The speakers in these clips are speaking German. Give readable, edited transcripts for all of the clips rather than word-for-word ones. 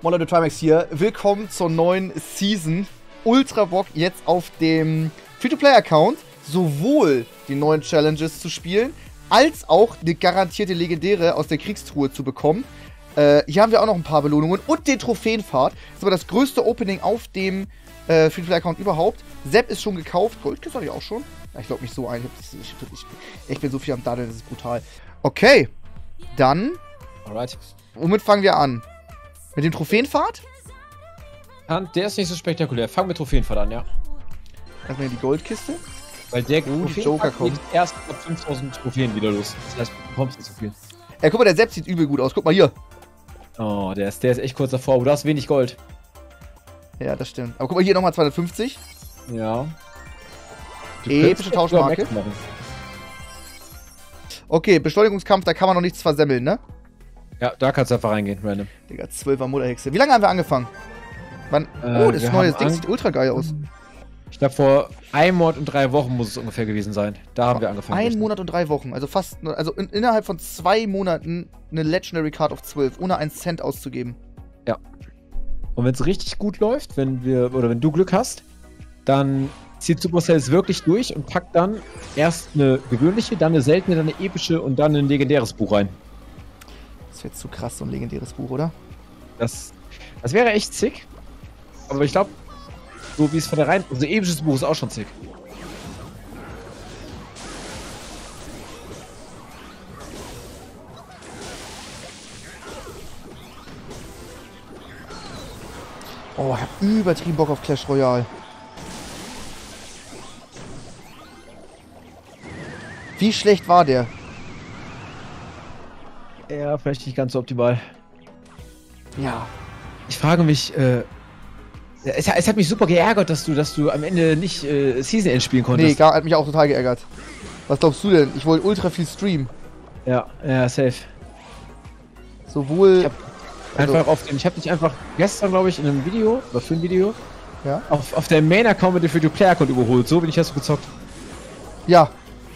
Moin Leute, Trimax hier. Willkommen zur neuen Season. Ultra Bock jetzt auf dem Free-to-Play-Account sowohl die neuen Challenges zu spielen, als auch eine garantierte Legendäre aus der Kriegstruhe zu bekommen. Hier haben wir auch noch ein paar Belohnungen und den Trophäenpfad. Das ist aber das größte Opening auf dem Free-to-Play-Account überhaupt. Sepp ist schon gekauft. Goldkiss hatte ich auch schon. Ja, ich glaube nicht so ein. Ich bin so viel am Daddeln, das ist brutal. Okay, dann. Alright. Womit fangen wir an? Mit dem Trophäenpfad? Der ist nicht so spektakulär. Fangen mit Trophäenpfad an, ja. Erstmal die Goldkiste. Weil der die Joker kommen. geht erst ab 5000 Trophäen wieder los. Das heißt, du bekommst nicht so viel. Ey, guck mal, der Sepp sieht übel gut aus. Guck mal hier. Oh, der ist echt kurz davor, aber du hast wenig Gold. Ja, das stimmt. Aber guck mal, hier nochmal 250. Ja. Epische Tauschmarke. Okay, Beschleunigungskampf, da kann man noch nichts versemmeln, ne? Ja, da kannst du einfach reingehen, random. Digga, 12er Mutterhexe. Wie lange haben wir angefangen? Wann? Oh, das neue Ding sieht ultra geil aus. Ich glaube, vor einem Monat und 3 Wochen muss es ungefähr gewesen sein. Da haben wir angefangen. Ein Monat und 3 Wochen. Also fast, also innerhalb von 2 Monaten eine Legendary Card auf 12, ohne 1 Cent auszugeben. Ja. Und wenn es richtig gut läuft, wenn du Glück hast, dann zieht Supercell es wirklich durch und packt dann erst eine gewöhnliche, dann eine seltene, dann eine epische und dann ein legendäres Buch rein. Das wäre zu krass, so ein legendäres Buch, oder? Das wäre echt sick. Aber ich glaube, so wie es von der Reihe. Also episches Buch ist auch schon sick. Oh, ich hab übertrieben Bock auf Clash Royale. Wie schlecht war der? Ja, vielleicht nicht ganz so optimal. Ja. Ich frage mich, es hat mich super geärgert, dass du am Ende nicht Season End spielen konntest. Nee, hat mich auch total geärgert. Was glaubst du denn? Ich wollte ultra viel streamen. Ja, safe. Sowohl. Ich hab dich einfach gestern, glaube ich, in einem Video, oder für ein Video, ja? auf der Main-Account mit dem Free-to-Play-Account überholt. So bin ich erst gezockt. Ja.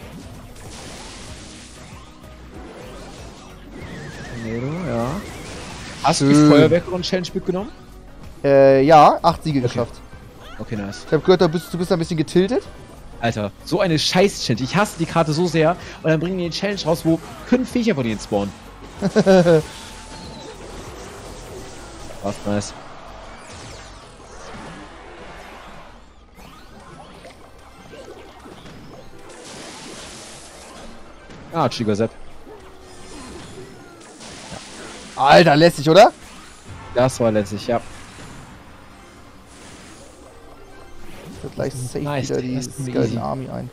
Ja. Hast du die Feuerwerk-Challenge mitgenommen? Ja, 8 Siege geschafft. Okay, nice. Ich hab gehört, du bist ein bisschen getiltet. Alter, so eine Scheiß-Challenge. Ich hasse die Karte so sehr. Und dann bringen die eine Challenge raus, wo 5 Viecher von denen spawnen. Was nice. Ah, Chiga Sepp. Alter, lässig, oder? Das war lässig, ja. Ich wird gleich safe nice, wieder die Skeleton Army ein.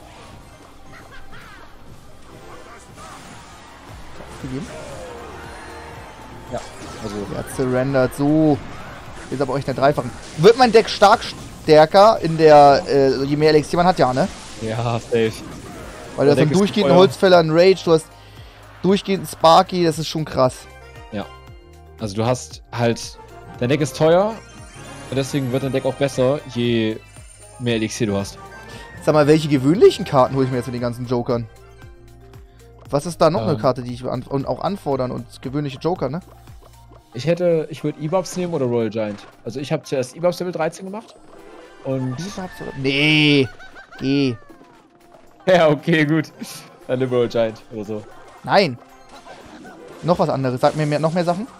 Gegeben? Ja, also. Er surrendert so. Ist aber euch der Dreifachen. Wird mein Deck stärker in der, je mehr Elixier man hat, ja, ne? Ja, safe. Weil du hast einen durchgehenden Holzfäller, einen Rage, du hast durchgehenden Sparky, das ist schon krass. Ja. Also du hast halt, dein Deck ist teuer und deswegen wird dein Deck auch besser, je mehr Elixier du hast. Sag mal, welche gewöhnlichen Karten hole ich mir jetzt mit den ganzen Jokern? Was ist da noch eine Karte, die ich auch anfordern und gewöhnliche Joker, ne? Ich würde E-Bubs nehmen oder Royal Giant. Also ich habe zuerst E-Bubs Level 13 gemacht und... E-Bubs oder... Nee! Geh! Ja, okay, gut. Dann eine Royal Giant oder so. Nein! Noch was anderes. Sag mir noch mehr Sachen.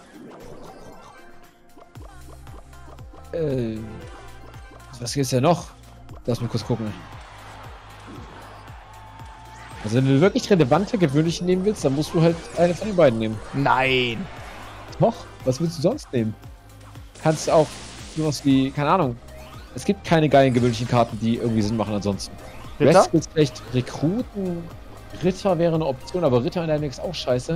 Was gibt's denn noch? Lass mal kurz gucken. Also wenn du wirklich relevante, gewöhnliche nehmen willst, dann musst du halt eine von den beiden nehmen. Nein! Doch? Was willst du sonst nehmen? Kannst auch sowas wie, keine Ahnung. Es gibt keine geilen gewöhnlichen Karten, die irgendwie Sinn machen ansonsten. Ritter? Rest willst vielleicht Rekruten. Ritter wäre eine Option, aber Ritter in deinem Deck ist auch scheiße.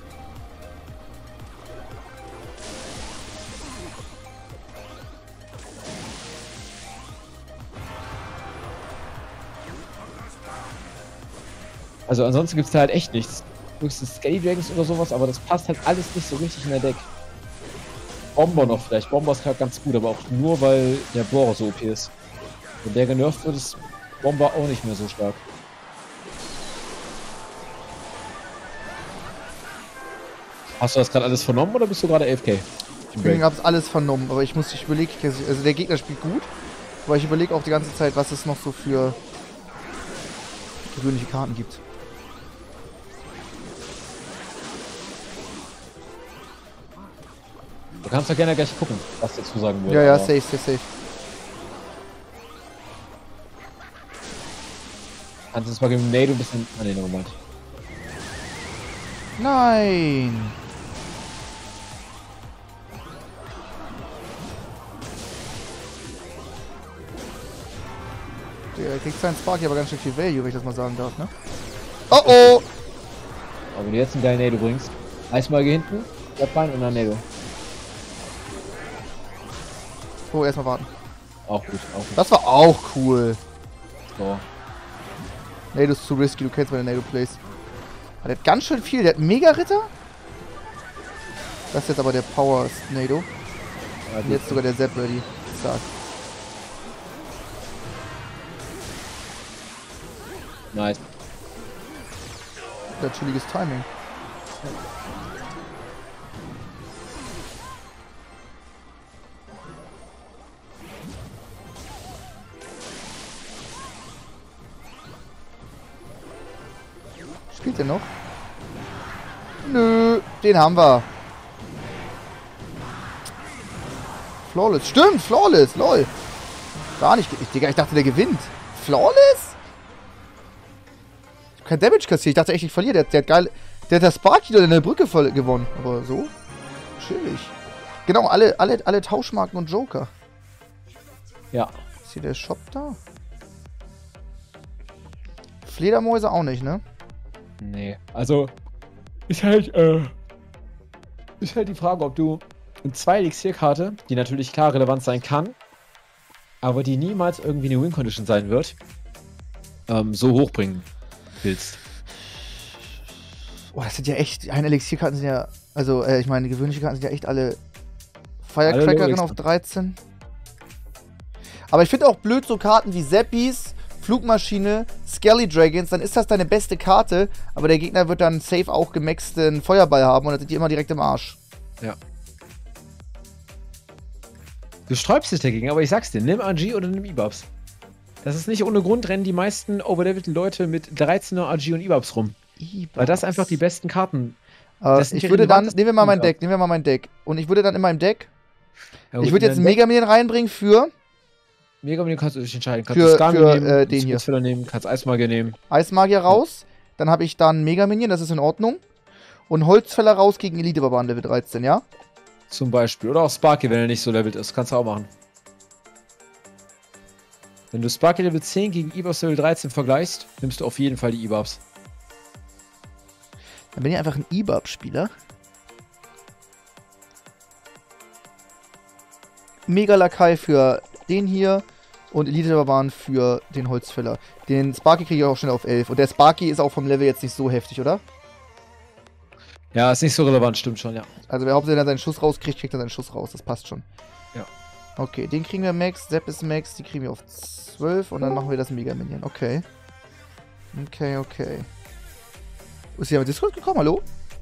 Also ansonsten gibt es da halt echt nichts. Höchstens Skelly Dragons oder sowas, aber das passt halt alles nicht so richtig in der Deck. Bomber noch vielleicht. Bomber ist halt ganz gut, aber auch nur, weil der Bohrer so OP ist. Wenn der genervt wird, ist Bomber auch nicht mehr so stark. Hast du das gerade alles vernommen oder bist du gerade AFK? Ich Ich hab's alles vernommen, aber ich überlege, also der Gegner spielt gut, aber ich überlege auch die ganze Zeit, was es noch so für gewöhnliche Karten gibt. Du kannst doch gerne gleich gucken, was dazu sagen würde. Ja, ja, safe. Kannst du es mal gegen Nado ein bisschen... Ah, ne, Moment. Nein! Der kriegt seinen Sparky aber ganz schön viel Value, wenn ich das mal sagen darf, ne? Oh oh! Aber wenn du jetzt einen geilen Nado bringst, Eismal hier hinten, bleib rein und dann Nado. Oh, erstmal warten. Auch gut, auch gut. Das war auch cool. So. Nado ist zu risky, du kennst meine Nado-Plays. Der hat ganz schön viel, der hat Mega-Ritter. Das ist jetzt aber der Power-Nado. Ja, Und jetzt sogar der Zap ready. Stark. Nice. Der chilliges Timing. Spielt der noch? Nö, den haben wir. Flawless. Stimmt, Flawless, lol. Gar nicht. Digga, ich dachte, der gewinnt. Flawless? Ich hab kein Damage kassiert. Ich dachte echt, ich verliere. Der hat geil. Der hat das Sparky oder eine Brücke voll gewonnen. Aber so? Chillig. Genau, alle Tauschmarken und Joker. Ja. Ist hier der Shop da? Fledermäuse auch nicht, ne? Nee. Also, ist halt die Frage, ob du eine 2-Elixir-Karte, die natürlich klar relevant sein kann, aber die niemals irgendwie eine Win-Condition sein wird, so hochbringen willst. Oh, das sind ja echt, eine Elixierkarten sind ja, also, ich meine, die gewöhnlichen Karten sind ja echt alle Firecrackerin auf 13. Aber ich finde auch blöd, so Karten wie Zappies, Flugmaschine, Skelly Dragons, dann ist das deine beste Karte, aber der Gegner wird dann safe auch gemaxten Feuerball haben und dann sind die immer direkt im Arsch. Ja. Du sträubst dich dagegen, aber ich sag's dir, nimm AG oder nimm E-Bubs. Das ist nicht ohne Grund, rennen die meisten overlevelten Leute mit 13er AG und E-Bubs rum. Weil das einfach die besten Karten. Ich würde dann, nehmen wir mal mein Deck. Und ich würde dann in meinem Deck, ja, ich würde jetzt einen Megaminion reinbringen für... Megaminion kannst du dich entscheiden. Kannst für, du Skami nehmen, den hier. Nehmen, kannst Eismagier nehmen. Eismagier raus, dann habe ich dann Megaminion, das ist in Ordnung. Und Holzfäller raus gegen Elite-Barbaren Level 13, ja? Zum Beispiel. Oder auch Sparky, wenn er nicht so levelt ist. Kannst du auch machen. Wenn du Sparky Level 10 gegen E-Bubs Level 13 vergleichst, nimmst du auf jeden Fall die E-Bubs. Dann bin ich einfach ein E-Bub-Spieler. Mega-Lakai für den hier und Elite-Barbaren für den Holzfäller. Den Sparky kriege ich auch schnell auf 11. Und der Sparky ist auch vom Level jetzt nicht so heftig, oder? Ja, ist nicht so relevant, stimmt schon, ja. Also wer hauptsächlich dann seinen Schuss rauskriegt, kriegt er seinen Schuss raus. Das passt schon. Ja. Okay, den kriegen wir Max, Zap ist Max, die kriegen wir auf 12 und dann machen wir das Mega-Minion. Okay. Okay. Ist hier mit Discord gekommen, hallo?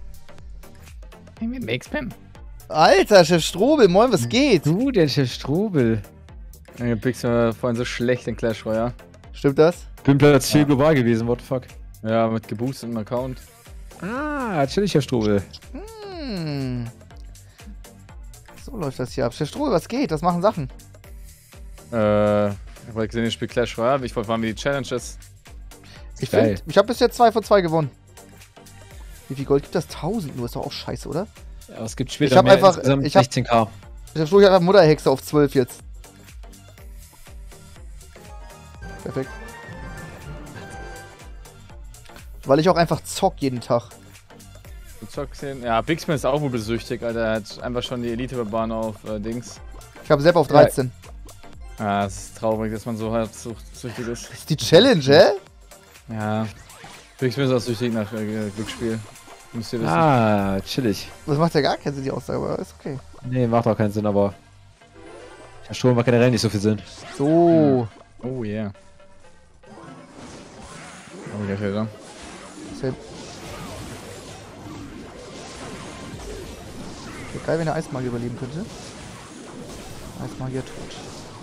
Max Pam. Alter, Chef Strobel, moin, was geht? Du, der Chef Strobel. Der Pixel war vorhin so schlecht in Clash Royale. Stimmt das? Bin Platz 4 global gewesen, what the fuck. Ja, mit geboostetem Account. Ah, chillig, Herr Strobel. So läuft das hier ab. Chef Strobel, was geht? Was machen Sachen? Ich habe gesehen, ich spiele Clash Royale. Ich wollte mal die Challenges. Ich habe bis jetzt 2 von 2 gewonnen. Wie viel Gold gibt das? 1000 nur, ist doch auch scheiße, oder? Ja, es gibt später ich habe einfach, insgesamt ich habe 16k. Chef Strobel, ich habe einfach Mutterhexe auf 12 jetzt. Perfekt. Weil ich auch einfach zock jeden Tag. Du zockst den? Ja, Bixman ist auch wohl besüchtig, Alter. Er hat einfach schon die Elite-Barbaren auf Dings. Ich habe Sepp auf 13. Ja, es ist traurig, dass man so halt süchtig ist. Das ist die Challenge, hä? Ja. Bixman ist auch süchtig nach Glücksspiel. Müsst ihr wissen. Ah, chillig. Das macht ja gar keinen Sinn, die Aussage, aber ist okay. Nee, macht auch keinen Sinn, aber Herr Strobel macht generell nicht so viel Sinn. So. Oh yeah. Oh, gleich wieder. Sepp. Wäre geil, wenn der Eismagier überleben könnte. Eismagier tot.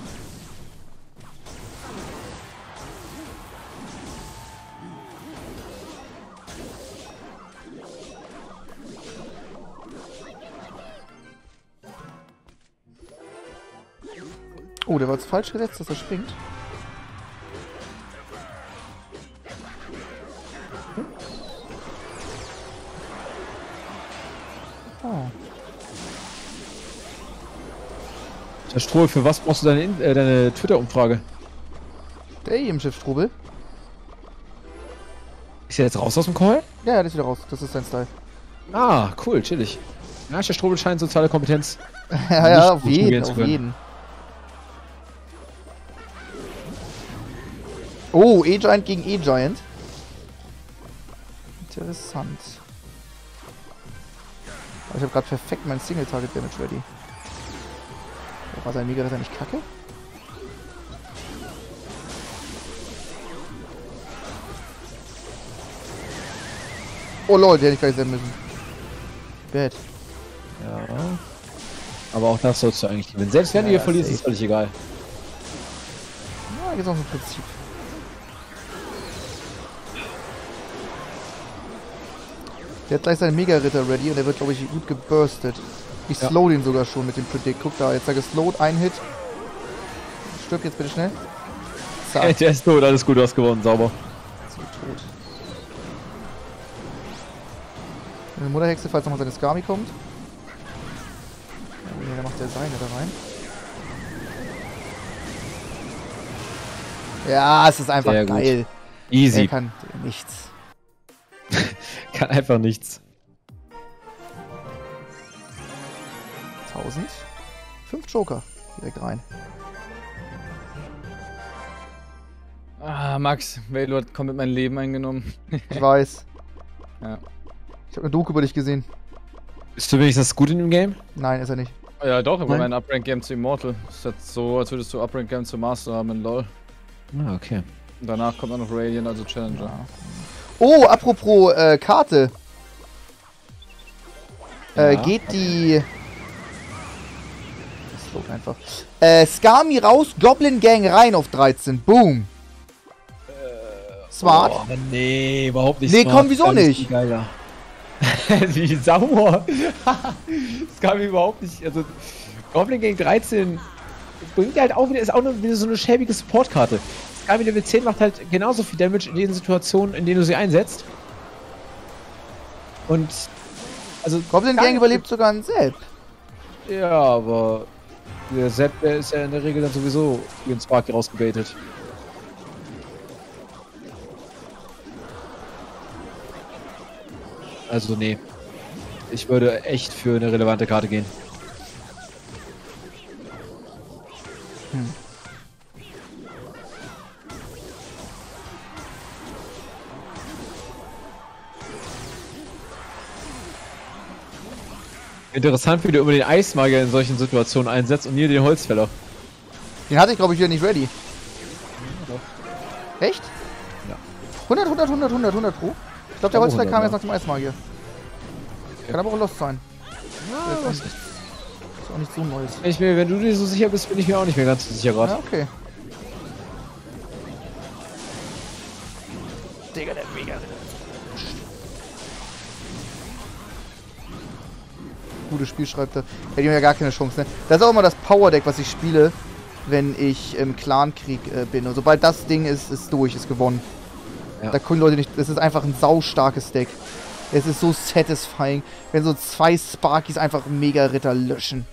Oh, der war jetzt falsch gesetzt, dass er springt. Oh. Der Stroh, für was brauchst du deine Twitter-Umfrage? Der EM-Chef Strobel. Ist er jetzt raus aus dem Call? Ja, der ist wieder raus. Das ist sein Style. Ah, cool, chillig. Ja, der Strobel scheint soziale Kompetenz. Ja, ja, auf gut jeden, spielen zu auf können. jeden. Oh, E-Giant gegen E-Giant. Interessant. Aber ich habe gerade perfekt mein Single-Target-Damage ready. War sein Mega-Ritter nicht kacke? Oh lol, der hätte ich gleich sein müssen. Bad. Ja. Aber auch das sollst du eigentlich gewinnen. Selbst wenn du hier Ja, verlierst, safe. ist völlig egal. Ja, geht's auch im Prinzip. Der hat gleich seinen Mega-Ritter ready und der wird, glaube ich, gut geburstet. Ich Ja. slow den sogar schon mit dem Predict. Guck da, jetzt er geslowt, ein Hit. Stirb jetzt bitte schnell. Zack, Der ist tot, alles gut, du hast gewonnen, sauber. so tot. Eine Mutterhexe, falls nochmal seine Skami kommt. Ja, nee, da macht der seine da rein. Ja, es ist einfach Sehr gut. geil. Easy. Er kann nichts. Kann einfach nichts. 1000. 5 Joker. Direkt rein. Ah, Max, Velo hat komplett mein Leben eingenommen. Ich weiß. Ja. Ich habe eine Doku über dich gesehen. Bist du wenigstens gut in dem Game? Nein, ist er nicht. Ja, doch, über Nein. mein Uprank-Game zu Immortal. Das ist jetzt so, als würdest du Uprank-Game zu Master haben in LoL. Ah, okay. Und danach kommt dann noch Radiant, also Challenger. Ja. Oh, apropos Karte. Ja. Geht die... Das flog einfach. Skami raus, Goblin Gang rein auf 13. Boom. Smart. Oh, nee, überhaupt nicht Nee, smart. komm, wieso Alles nicht? viel Geiler. Wie sauer. Das kam mir überhaupt nicht. Also, Goblin gegen 13 bringt halt auch wieder, ist auch wieder so eine schäbige Supportkarte. Skami Level 10 macht halt genauso viel Damage in den Situationen, in denen du sie einsetzt. Und. Also. Goblin Skami- Gang überlebt sogar ein Sepp. Ja, aber. Der Sepp, der ist ja in der Regel dann sowieso wie ein Sparky rausgebaitet. Also, nee. Ich würde echt für eine relevante Karte gehen. Interessant, wie du immer den Eismagier in solchen Situationen einsetzt und nie den Holzfäller. Den hatte ich, glaube ich, wieder nicht ready. Echt? Ja. 100 Pro. Ich glaube, der Auch Holzfall 100, kam ja. jetzt nach dem Eismagier. Kann aber auch Lost sein. Ist auch nicht so Neues. Wenn du dir so sicher bist, bin ich mir auch nicht mehr ganz so sicher gerade. Ja, okay. Digga, der Mega. Gutes Spiel, schreibt er. Hätte ich ja gar keine Chance, ne? Das ist auch immer das Power-Deck, was ich spiele, wenn ich im Clankrieg bin. Und sobald das Ding ist durch, ist gewonnen. Ja. Da können Leute nicht. Das ist einfach ein saustarkes Deck. Es ist so satisfying, wenn so 2 Sparkies einfach Mega-Ritter löschen.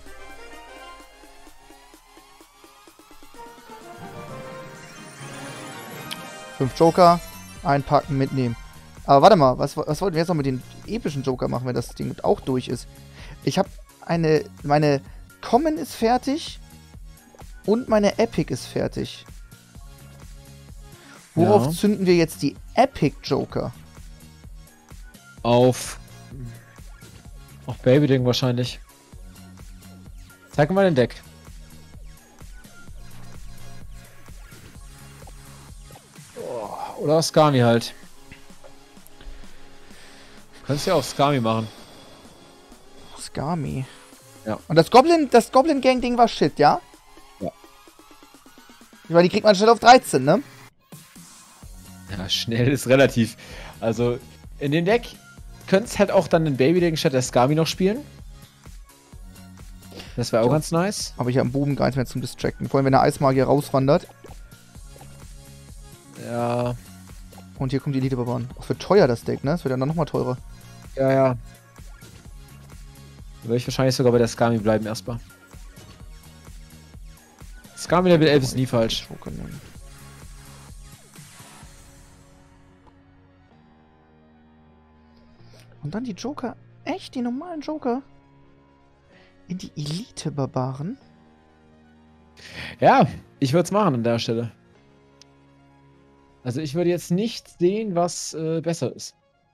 Fünf Joker, einpacken, mitnehmen. Aber warte mal, was wollten wir jetzt noch mit den epischen Joker machen, wenn das Ding auch durch ist? Ich habe meine Common ist fertig und meine Epic ist fertig. Worauf Ja. zünden wir jetzt die Epic Joker? Auf Babyding wahrscheinlich. Zeig mal den Deck. Oh, oder Skami halt. Kannst ja auch Skami machen. Skami. Ja. Und das Goblin-Gang-Ding war Shit, ja? Ja. Ich meine, die kriegt man schnell auf 13, ne? Ja, schnell ist relativ. Also, in dem Deck könntest halt auch dann den Baby-Deck statt der Skami noch spielen. Das wäre auch ganz nice. Aber ich habe einen Bogen gar nicht mehr zum Distracten. Vor allem, wenn der Eismagier rauswandert. Ja. Und hier kommt die Elite-Barbaren. Auch für teuer das Deck, ne? Das wird dann nochmal teurer. Ja, ja. Da würde ich wahrscheinlich sogar bei der Skami bleiben erstmal. Skami Level 11 ist nie falsch. Joker nehmen. Und dann die Joker. Echt? Die normalen Joker? In die Elite-Barbaren? Ja, ich würde es machen an der Stelle. Also ich würde jetzt nicht sehen, was besser ist.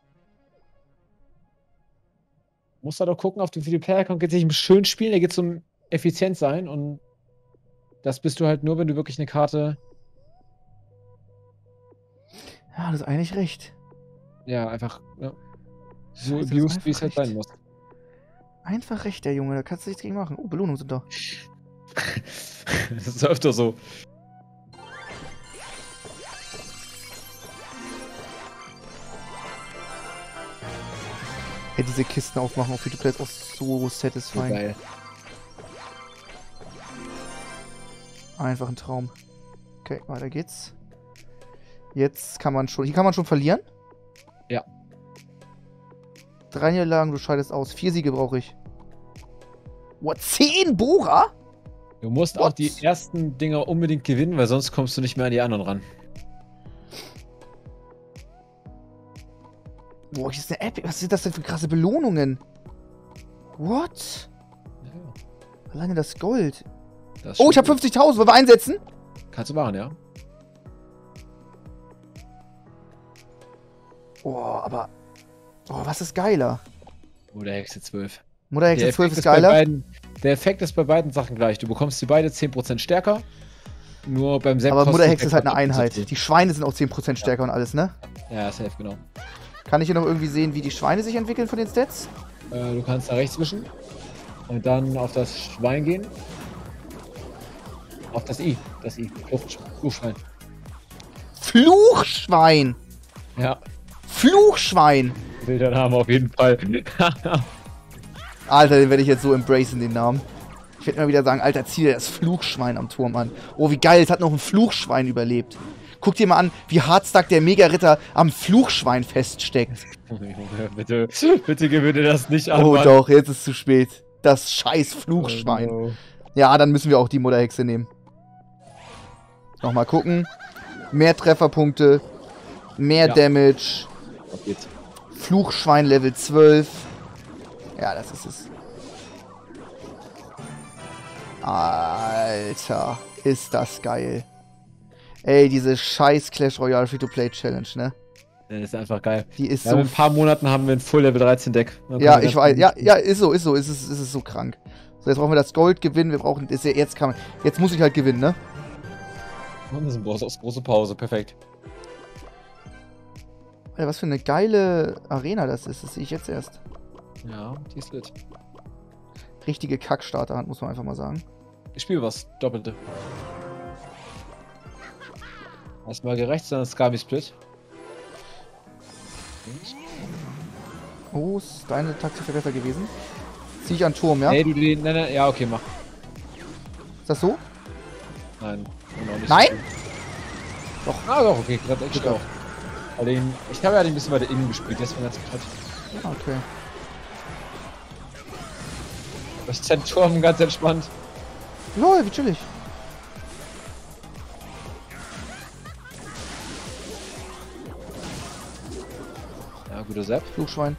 Muss da doch gucken, auf den Free-to-Play-Account geht es nicht um schön spielen, da geht es um effizient sein und das bist du halt nur, wenn du wirklich eine Karte... Ja, das ist eigentlich recht. Ja, einfach ja, so Das ist abused, wie es halt einfach sein muss. Einfach recht, der Junge. Da kannst du nichts gegen machen. Oh, Belohnungen sind da. Das ist öfter so. Ja, diese Kisten aufmachen auf Free-to-Play ist auch so satisfying. Geil. Einfach ein Traum. Okay, weiter geht's. Jetzt kann man schon... Hier kann man schon verlieren? Ja. 3 Niederlagen, du scheidest aus. 4 Siege brauche ich. What? 10 Bohrer? Du musst What? auch die ersten Dinger unbedingt gewinnen, weil sonst kommst du nicht mehr an die anderen ran. Boah, hier ist eine Epic. Was sind das denn für krasse Belohnungen? What? Ja, Alleine das Gold. das Oh, ich habe 50.000. Wollen wir einsetzen? Kannst du machen, ja. Oh, aber... Oh, was ist geiler? Oder Hexe 12. Mutterhexe 12 ist bei geiler. der Effekt ist bei beiden Sachen gleich. Du bekommst die beide 10% stärker. Nur beim selben Aber Mutterhexe Kosteneffekt ist halt eine hat man Einheit. so Die Schweine sind auch 10% stärker und alles, ne? Ja, safe, genau. Kann ich hier noch irgendwie sehen, wie die Schweine sich entwickeln von den Stats? Du kannst da rechts wischen. Und dann auf das Schwein gehen. Auf das I. Das I. Fluchschwein. Fluchschwein! Ja. Fluchschwein! Wilder Name auf jeden Fall. Alter, den werde ich jetzt so embracen, den Namen. Ich werde mal wieder sagen, Alter, zieh dir das Fluchschwein am Turm an. Oh, wie geil, es hat noch ein Fluchschwein überlebt. Guck dir mal an, wie hardstark der Mega-Ritter am Fluchschwein feststeckt. bitte, bitte gewinne das nicht an. Oh Mann. doch, jetzt ist es zu spät. Das scheiß Fluchschwein. Oh, no. Ja, dann müssen wir auch die Mutterhexe nehmen. Nochmal gucken. Mehr Trefferpunkte. Mehr Ja. Damage. Auf geht's. Fluchschwein Level 12. Ja, das ist es. Alter, ist das geil. Ey, diese scheiß Clash Royale Free-to-Play Challenge, ne? Das ist einfach geil. Die ist Ja, so... in ein paar Monaten haben wir ein Full Level 13 Deck. Ja, ich weiß. Ja, ja, ist so. Es ist so krank. So, jetzt brauchen wir das Gold gewinnen. Wir brauchen... Jetzt muss ich halt gewinnen, ne? Das ist eine große Pause. Perfekt. Alter, was für eine geile Arena das ist. Das sehe ich jetzt erst. Ja, die ist lit. Richtige Kackstarterhand, muss man einfach mal sagen. Ich spiele was. Doppelte. Erstmal gerecht, dann Skami Split. Oh, ist deine Taktik besser gewesen? Zieh ich an Turm, ja? Nee, nein, ja, okay, mach. Ist das so? Nein. Auch nicht Nein? So. Doch. Ah, doch, okay, gerade echt auch. Ich habe ja ein bisschen weiter innen gespielt, deswegen ganz gut. Okay. Das ist ein Turm ganz entspannt. Lol, wie chillig. Ja, guter Sepp. Flugschwein.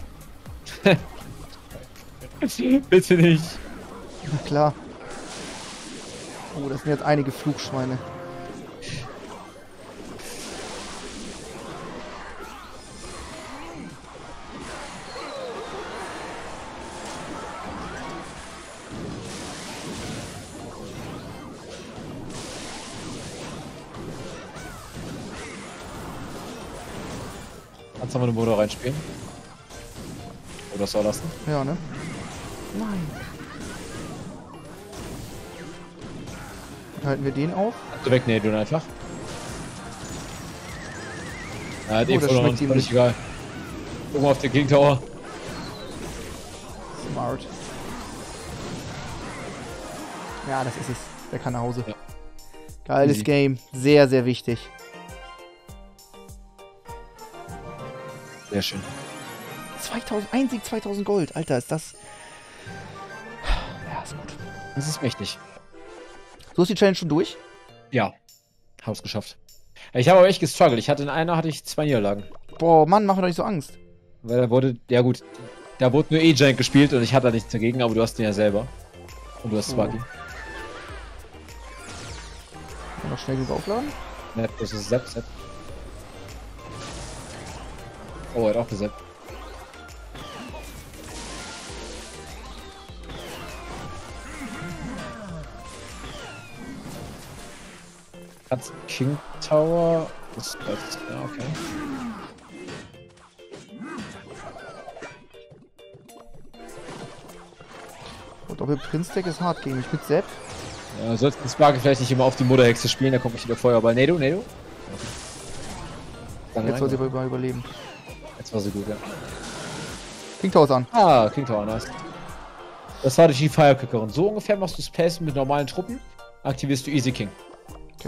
Bitte nicht. Na klar. Oh, das sind jetzt einige Flugschweine. Kannst du mal eine Motor reinspielen? Oder soll lassen? Ja, ne? Nein. Halten wir den auf. Du weg, nee, du einfach. Ja, hat Oh, das schmeckt ihm völlig nicht. egal. Guck mal auf den King Tower. Smart. Ja, das ist es. Der kann nach Hause. Ja. Geiles Easy. Game. Sehr, sehr wichtig. Sehr schön. 2000, ein Sieg, 2000 Gold. Alter, ist das... Ja, ist gut. Das ist mächtig. So ist die Challenge schon durch? Ja. Hab's geschafft. Ich habe aber echt gestruggelt. In einer hatte ich 2 Niederlagen. Boah, Mann, mach mir doch nicht so Angst. Weil da wurde, ja gut, da wurde nur E-Giant gespielt und ich hatte da nichts dagegen, aber du hast den ja selber. Und du hast Sparky. Noch schnell genug aufladen. Ja, das ist Sepp. Oh, er hat auch gesetzt. Hat's King Tower. Das, ja, okay. Und Doppel-Prinz-Deck ist hart gegen mich mit Sepp. Ja, sollst den Sparky vielleicht nicht immer auf die Mutterhexe spielen, da kommt nicht wieder Feuerball. Nee, du. Okay. Jetzt soll sie aber überleben. Jetzt war sie gut, ja. King Tower ist an. Ah, King Tower, nice. Das war die Firecrackerin. So ungefähr machst du Space mit normalen Truppen, aktivierst du Easy King. Okay.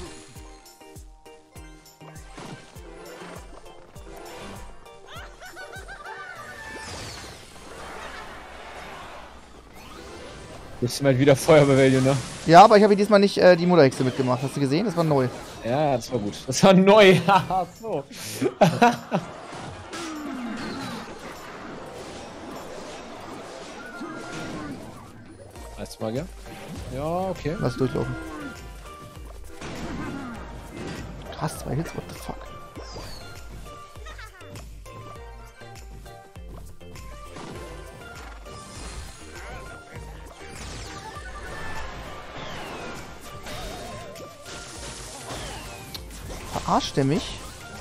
Jetzt sind halt wieder Feuerball, ne? Ja, aber ich habe diesmal nicht die Mutterhexe mitgemacht. Hast du gesehen? Das war neu. Ja, das war gut. Das war neu. Haha, so. Eismagier. Ja, okay. Lass durchlaufen. Krass, 2 Hits, what the fuck? Verarscht der mich?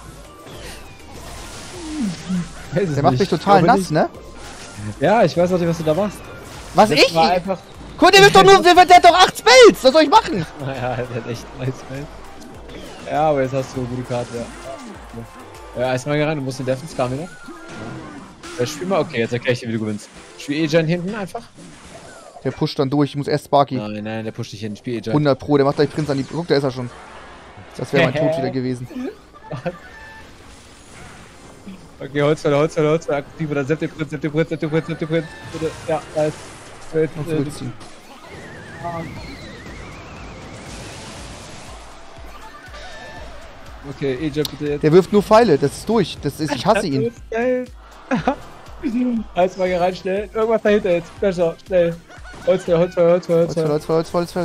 Der macht mich total nass, ne? Ja, ich weiß auch nicht, was du da machst. Was Das ich? war einfach. Guck, der hat doch 8 Spells! Was soll ich machen? Naja, der hat echt nice, man. Ja, aber jetzt hast du eine gute Karte, ja. Ja, Eismagier rein, du musst den Defense Stamina. Ja, spiel mal, okay, jetzt erkläre ich dir, wie du gewinnst. Spiel E-Giant hinten einfach. Der pusht dann durch, ich muss erst Sparky. Nein, der pusht dich hin. Spiel E-Giant. 100 Pro, der macht gleich Prinz an die... Guck, da ist er schon. Das wäre mein Tod wieder gewesen. Okay, Holzfäller, aktiv oder Sepp den Prinz. Bitte. Ja, da ist. Und zurückziehen. Okay, E-Giant bitte jetzt. Der wirft nur Pfeile, das ist durch. Das ist, ich hasse ihn. Das ist geil. Eismagier rein, schnell. Irgendwas dahinter jetzt. Besser, schnell. Holzfäller. Holzfeuer.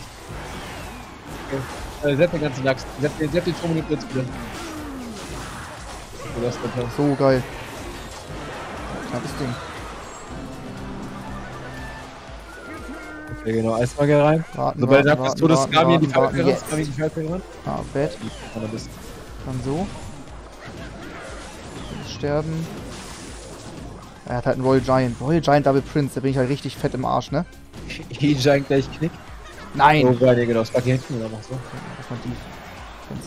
Sepp den ganzen Lachs. Sepp den Turm und den Prinz wieder. Du hast den Turm. So geil. Knappes Ding. Okay, genau. Eismagier rein. Warten, Sobald warten, du warten, Todes warten, Skami in die warten, Fallfälle jetzt. Skami in die Fallfälle ran. Ah, Bett. Ja, da bist du. Dann so. Sterben. Er hat halt einen Royal Giant. Royal Giant Double Prince, da bin ich halt richtig fett im Arsch, ne? E-Giant gleich Knick. Nein! Oh, geil, genau. Sparky hinten oder machst du? Das war die. Prinz.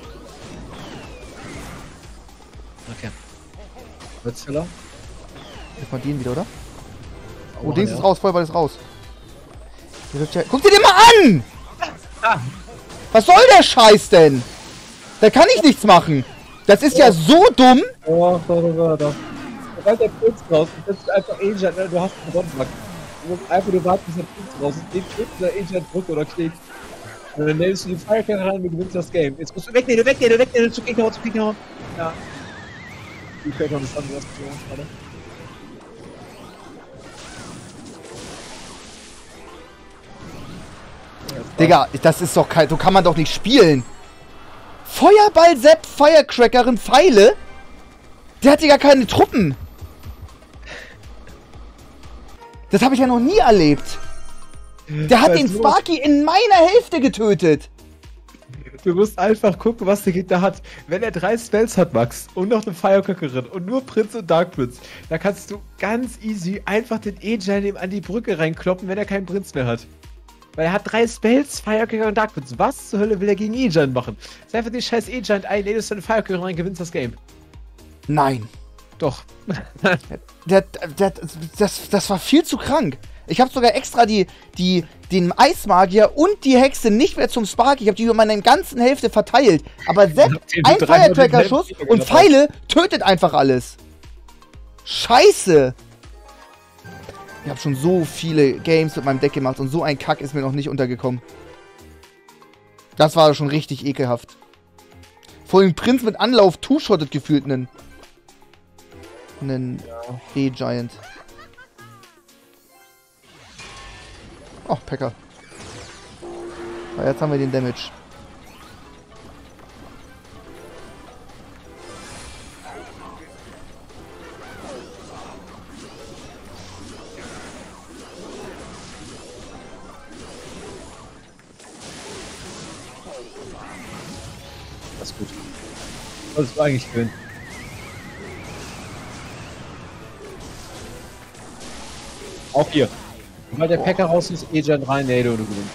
Okay. Holzfäller. Jetzt mal den wieder, oder? Oh, Aua, Dings ja. ist raus, Feuerball ist raus. Der wirft ja... Guck dir den mal an! Was soll der Scheiß denn? Da kann ich nichts machen. Das ist ja so dumm. Oh, doch. Sobald der Prinz raus ist, das ist einfach E-Giant, du hast einen Rotback. Du musst einfach nur warten, bis der Prinz raus ist. Den drückt der E-Giant drückt oder knickt. Und dann nimmst du die Firecracker rein und du gewinnst das Game. Jetzt musst du wegnehmen, zu Gegner. Ja. Die fällt noch nicht an, was du machst, Alter. Digga, das ist doch kein... So kann man doch nicht spielen. Feuerball, Sepp, Firecrackerin, Pfeile? Der hat ja gar keine Truppen. Das habe ich ja noch nie erlebt. Der hat den Sparky in meiner Hälfte getötet. Du musst einfach gucken, was der Gegner hat. Wenn er 3 Spells hat, Max, und noch eine Firecrackerin und nur Prinz und Dark Prince, dann kannst du ganz easy einfach den E-Giant ihm an die Brücke reinkloppen, wenn er keinen Prinz mehr hat. Weil er hat 3 Spells, Firekicker und Dark Blitz. Was zur Hölle will er gegen E-Giant machen? Ist einfach den scheiß E-Giant ein, lädst du den Firekicker rein, gewinnst das Game. Nein. Doch. Das war viel zu krank. Ich habe sogar extra den Eismagier und die Hexe nicht mehr zum Spark. Ich habe die über meine ganzen Hälfte verteilt. Aber Sepp, ein Firetracker-Schuss und Pfeile tötet einfach alles. Scheiße. Ich habe schon so viele Games mit meinem Deck gemacht und so ein Kack ist mir noch nicht untergekommen. Das war schon richtig ekelhaft. Vor allem Prinz mit Anlauf two-shottet gefühlt einen E-Giant. Oh, Packer. Jetzt haben wir den Damage. Das ist gut. Das ist eigentlich gewinnen. Auch hier. Weil der Packer raus ist, E-Giant rein, nee, du gewinnst.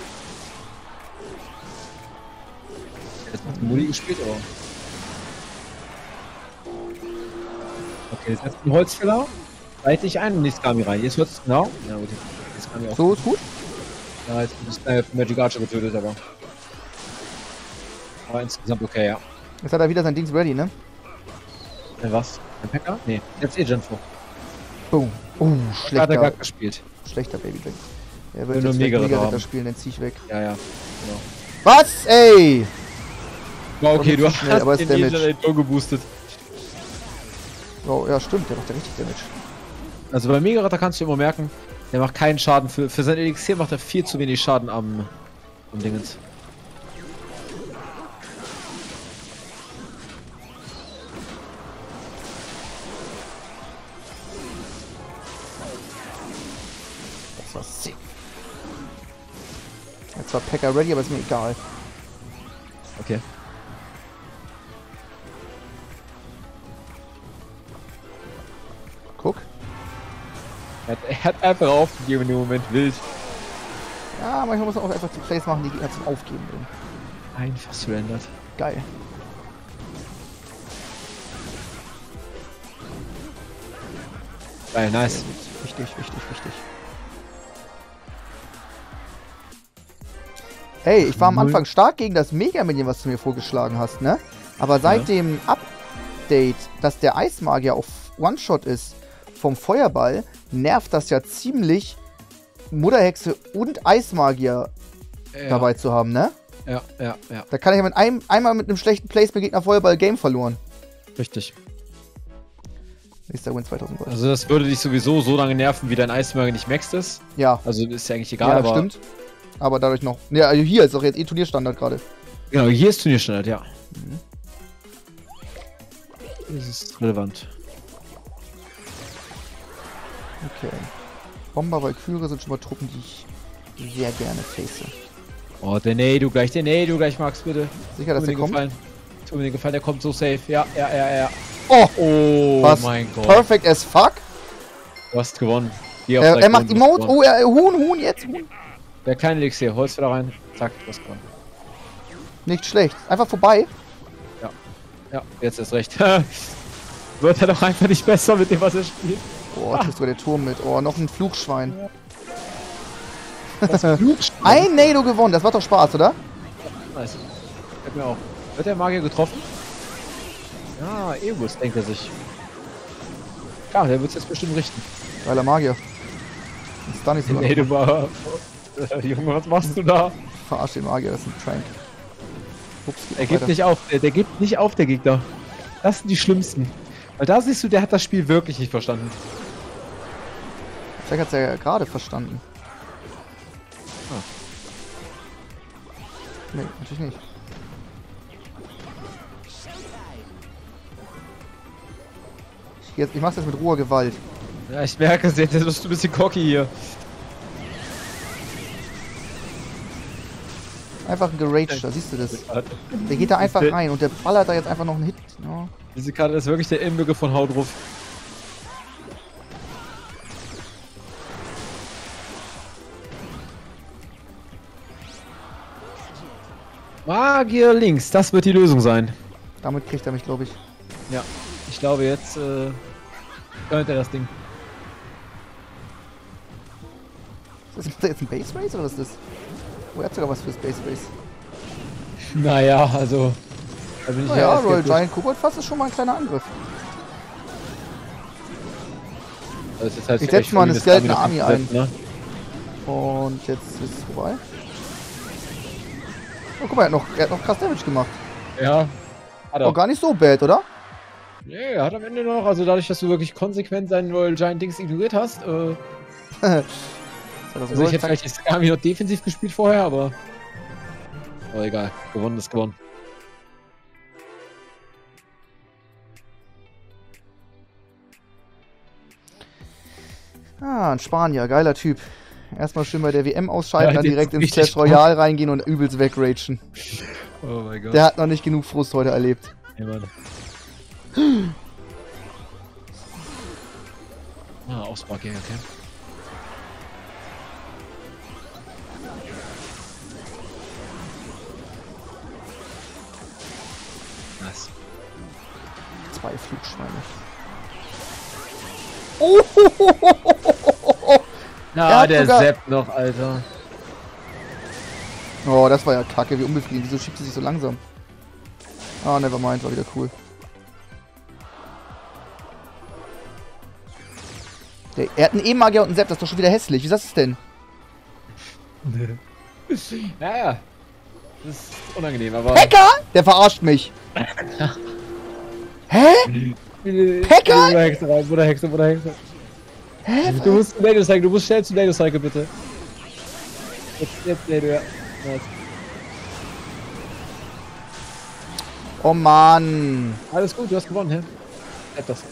Jetzt hat Muli gespielt, aber. Okay, jetzt setzt ein Holzfäller. Reicht dich ein und nicht Skami rein. Jetzt wird's genau. Ja, gut. Jetzt Skami auch. So ist gut. Ja, jetzt ist Magic Archer getötet, aber. Aber insgesamt okay, ja. Jetzt hat er wieder sein Dings ready, ne? Was? Ein Packer? Nee, jetzt E-Giant vor. Boom. Hat er Schlechter. gar gespielt. Schlechter Babyjack. Er Will wird nur jetzt Mega-Ritter Mega-Ritter haben. spielen, den zieh ich weg. Ja, ja. Genau. Was? Ey! Oh, okay, du hast schnell, aber den ist Damage. E-Giant geboostet. Oh, ja, stimmt, der macht ja richtig Damage. Also bei Mega-Ritter kannst du immer merken, der macht keinen Schaden. Für sein Elixier macht er viel zu wenig Schaden am Dingens. Das war sick. Jetzt war Packer ready, aber ist mir egal. Okay. Guck. Er hat einfach aufgegeben in dem Moment wild. Ja, manchmal muss man auch einfach die Plays machen, die Gegner zum Aufgeben bringen. Einfach surrendert. Geil. Geil, nice. Wichtig, wichtig, wichtig. Hey, ich war am Anfang stark gegen das Mega-Minion, was du mir vorgeschlagen hast, ne? Aber seit dem Update, dass der Eismagier auf One-Shot ist vom Feuerball, nervt das ja ziemlich, Mutterhexe und Eismagier dabei zu haben, ne? Ja. Da kann ich ja mit einmal mit einem schlechten Placement-Gegner Feuerball Game verloren. Richtig. Nächster Win 2000 Gold. Also das würde dich sowieso so lange nerven, wie dein Eismagier nicht maxed ist. Ja. Also ist ja eigentlich egal, Ja, aber... stimmt. Aber dadurch noch. Ja, also hier ist doch jetzt Turnierstandard gerade. Genau, hier ist Turnierstandard, ja. Das ist relevant. Okay. Bomber, Valkyrie sind schon mal Truppen, die ich sehr gerne face. Oh, der Nado gleich, Max, bitte. Sicher, dass der kommt? Tu mir den Gefallen, der kommt so safe. Ja. Oh! Oh mein Gott. Perfect as fuck. Du hast gewonnen. Geh auf Er macht Grund, Emote. Oh, Huhn jetzt. Huhn. Der kleine Elixier, holst wieder rein. Zack, du hast gewonnen. Nicht schlecht. Einfach vorbei. Ja, jetzt ist recht. Wird er doch einfach nicht besser mit dem, was er spielt. Oh, kriegst du der Turm mit. Oh, noch ein Fluchschwein. Flugschwein. Ein Nado gewonnen. Das macht doch Spaß, oder? Nice. Fällt mir auch. Wird der Magier getroffen? Ja, Ebus, denkt er sich. Ja, der wird es jetzt bestimmt richten. Geiler Magier. Ist da nicht so. Nee, du war. Junge, was machst du da? Verarsch den Magier, das ist ein Trank. Ups, Er gibt nicht auf. Der gibt nicht auf, der Gegner. Das sind die schlimmsten. Weil da siehst du, der hat das Spiel wirklich nicht verstanden. Vielleicht hat es ja gerade verstanden. Ah. Nee, natürlich nicht. Ich mach's jetzt mit roher Gewalt. Ja, ich merke es jetzt. Jetzt bist du ein bisschen cocky hier. Einfach ein Geraged, da siehst du das. Der geht da einfach rein und der ballert da jetzt einfach noch einen Hit. Ja. Diese Karte ist wirklich der Inbegriff von Haut drauf. Magier links, das wird die Lösung sein. Damit kriegt er mich, glaube ich. Ja, ich glaube jetzt könnte er das Ding. Ist das jetzt ein Base Race oder was ist das? Oh, er hat sogar was fürs Base Race. Naja, also. Da bin ich Naja, ja Royal Giant Kobold-Fass ist schon mal ein kleiner Angriff. Das ist halt Ich setze mal eine Skeleton Stamina Army ein. Ne? Und jetzt ist es vorbei. Oh, guck mal, er hat noch krass Damage gemacht. Ja. Hat er. Oh, gar nicht so bad, oder? Nee, er hat am Ende noch, also dadurch, dass du wirklich konsequent seinen Royal Giant Dings ignoriert hast, also ich hätte vielleicht die Skami noch defensiv gespielt vorher, aber egal, gewonnen ist gewonnen. Ah, ein Spanier, geiler Typ. Erstmal schön bei der WM ausschalten, Ja, dann direkt ins richtig Clash Royale reingehen und übelst wegragen. Oh mein Gott. Der hat noch nicht genug Frust heute erlebt. Ja, Mann. Ah, Ausbarking, okay. Nice. 2 Flugschweine. Oh, Na, der sogar... Sepp noch, Alter. Oh, das war ja kacke, wie unbefriedigend. Wieso schiebt sie sich so langsam? Ah, nevermind, war wieder cool. Er hat einen E-Magier und einen Sepp, das ist doch schon wieder hässlich. Wie ist das denn? Naja. Das ist unangenehm, aber. Pekka? Der verarscht mich. Hä? Pekka? Bruder Hexe. Hä? Du musst zu Nado Cycle, du musst schnell zu Nado Cycle, bitte. Jetzt Nado, ja. Nice. Oh Mann. Alles gut, du hast gewonnen, hä? Bleib das.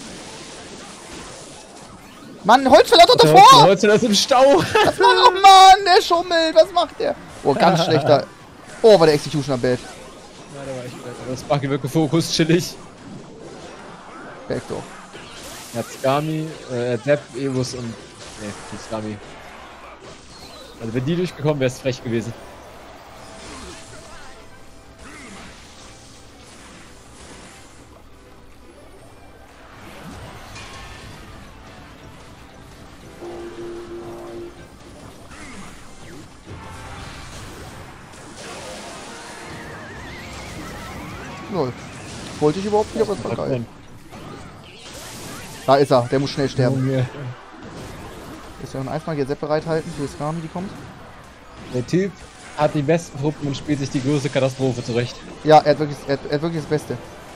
Mann, Holzfäller hat doch davor! Holz ist im Stau! Was macht, oh Mann, der schummelt, was macht der? Oh, ganz schlechter. Oh, war der Executioner bad. Ja, der war echt bad. Aber das Sparky wirkt Fokus, chillig. Backdoor. Er hat Skami, Depp, Evus und. Ne, die Skami. Also wenn die durchgekommen wäre es frech gewesen. Lol. Wollte ich überhaupt nicht, aber das war geil. Da ist er, der muss schnell sterben. Junge. Ist ja ein Eismagier Sepp bereithalten für Skami, die kommt. Der Typ hat die besten Truppen und spielt sich die größte Katastrophe zurecht. Ja, er hat wirklich das Beste.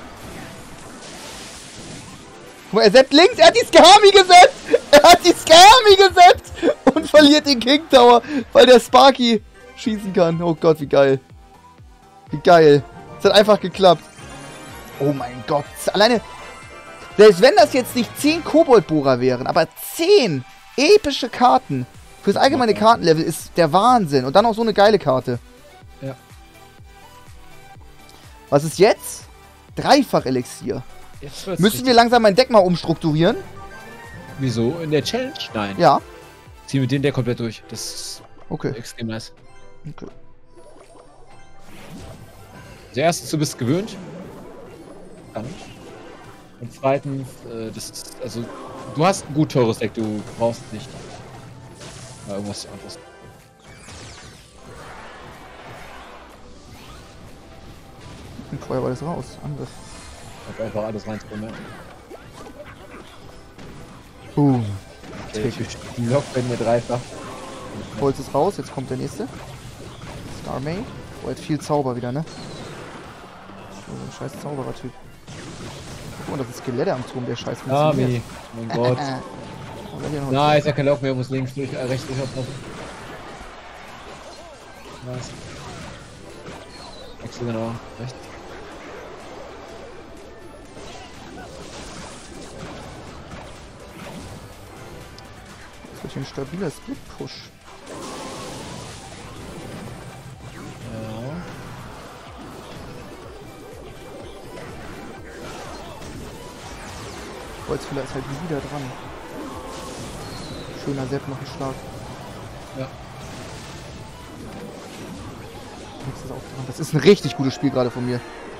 Guck mal, er seppt links, er hat die Skami gesetzt! Er hat die Skami gesetzt! Und verliert den King Tower, weil der Sparky schießen kann. Oh Gott, wie geil. Wie geil. Es hat einfach geklappt. Oh mein Gott. Alleine, selbst wenn das jetzt nicht 10 Koboldbohrer wären, aber 10 epische Karten fürs allgemeine Kartenlevel ist der Wahnsinn. Und dann auch so eine geile Karte. Ja. Was ist jetzt? Dreifach-Elixier. Jetzt wird's Müssen wir richtig. langsam mein Deck mal umstrukturieren? Wieso? In der Challenge? Nein. Ja. Zieh mit dem Deck komplett durch. Das ist Okay. extrem nice. Okay. Also erstens, du bist gewöhnt. Damit. Und zweitens, das ist, also, du hast ein gut teures Deck, du brauchst nicht irgendwas anderes. Und vorher war das raus. Angriff. Einfach alles reinzukommen. Boom. Okay, ich lock wenn mir dreifach. Holz ist raus, jetzt kommt der nächste. Starmade. Oh, jetzt viel Zauber wieder, ne? So ein scheiß Zauberer-Typ. Guck mal, das ist Skelette am Turm, der scheiß Nami. Mein Gott. Oh, Nice, er kann Lock mehr, muss links durch, rechts durch aufpassen. Nice. Wechsel genau, rechts. Das wird ein stabiler Split-Push. Ja. Holzfäller ist halt wieder dran. Schöner Sepp, noch ein Schlag. Ja. Nächsten das auch dran. Das ist ein richtig gutes Spiel gerade von mir.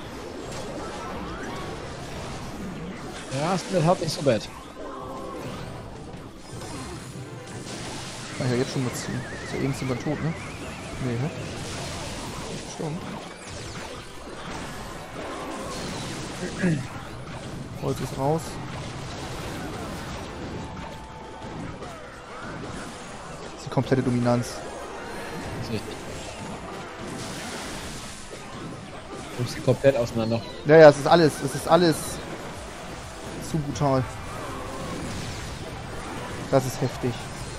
Ja, ist mir halt nicht so bad. Kann ich ja jetzt schon mal ziehen. Ist ja irgendjemand tot, ne? Nee, ne? Schon. Holz ist raus. Das ist die komplette Dominanz. Das ist richtig. Du bist komplett auseinander. Ja, ja, es ist alles zu brutal. Das ist heftig.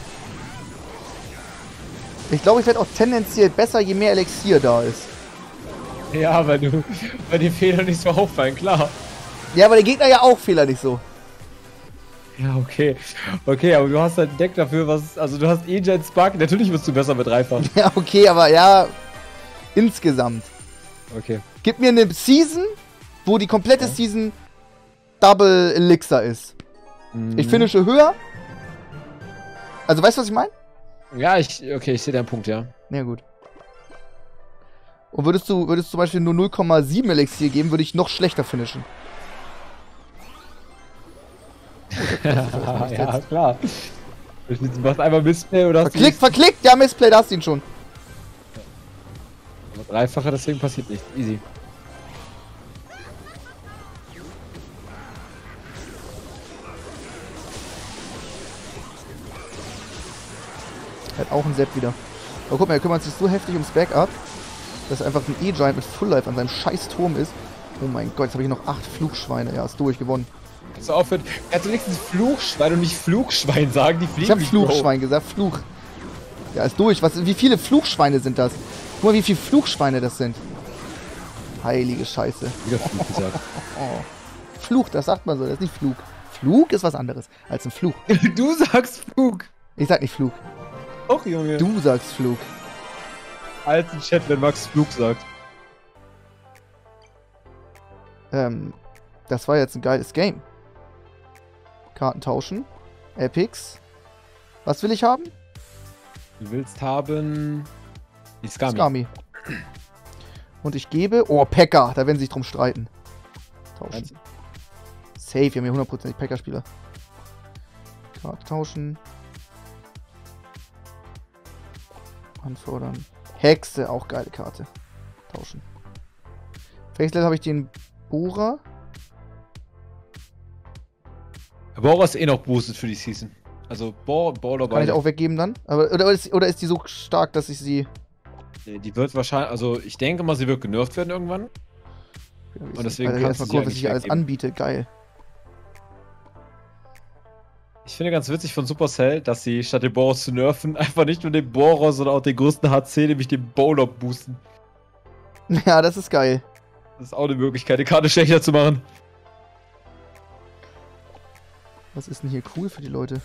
Ich glaube, ich werde auch tendenziell besser, je mehr Elixier da ist. Ja, weil die Fehler nicht so auffallen, klar. Ja, aber der Gegner ja auch Fehler nicht so. Ja, okay. Okay, aber du hast halt ein Deck dafür, was. Also du hast E-Giant Spark, natürlich wirst du besser mit Dreifach. Ja, okay, aber ja, insgesamt. Okay. Gib mir eine Season, wo die komplette Season Double Elixir ist. Ich finische höher. Also, weißt du, was ich meine? Ja, ich sehe deinen Punkt, ja. Ja, gut. Und würdest du zum Beispiel nur 0,7 Elixier geben, würde ich noch schlechter finishen. Ja, klar. Du machst einmal Missplay oder hast Verklickt! Ja, Missplay, da hast du ihn schon. Dreifache, deswegen passiert nichts. Easy. Hat auch ein Sepp wieder. Aber guck mal, er kümmert sich so heftig ums Backup, dass einfach ein E-Giant mit Full Life an seinem scheiß Turm ist. Oh mein Gott, jetzt habe ich noch 8 Flugschweine. Ja, ist durch, gewonnen. Kannst du aufhören? Kannst du wenigstens Fluchschwein und nicht Flugschwein sagen? Die fliegen. Ich habe Flugschwein gesagt, Fluch. Ja, ist durch. Wie viele Flugschweine sind das? Guck mal, wie viele Flugschweine das sind. Heilige Scheiße. Wieder Flug gesagt. Oh. Fluch, das sagt man so, das ist nicht Flug. Flug ist was anderes als ein Fluch. Du sagst Flug. Ich sag nicht Flug. Och, Junge. Du sagst Flug. Als ein Chat, wenn Max Flug sagt. Das war jetzt ein geiles Game. Karten tauschen. Epics. Was will ich haben? Du willst haben... Die Skami. Skami. Und ich gebe... Oh, Pekka. Da werden sie sich drum streiten. Tauschen. Safe, wir haben hier 100% Pekka-Spieler. Karte tauschen. Anfordern. Hexe, auch geile Karte. Tauschen. Welches habe ich den Bohrer? Bohrer ist eh noch boosted für die Season. Also Bohrer Kann ich auch weggeben dann? Aber, oder ist die so stark, dass ich sie... Die wird wahrscheinlich... Also ich denke mal, sie wird genervt werden irgendwann. Und deswegen Alter, kannst mal du gucken, sie was ich hier alles weggeben. anbiete. Geil. Ich finde ganz witzig von Supercell, dass sie statt den Bohrer zu nerven, einfach nicht nur den Bohrer, sondern auch den größten HC, nämlich den Bowler boosten. Ja, das ist geil. Das ist auch eine Möglichkeit, die Karte schlechter zu machen. Was ist denn hier cool für die Leute?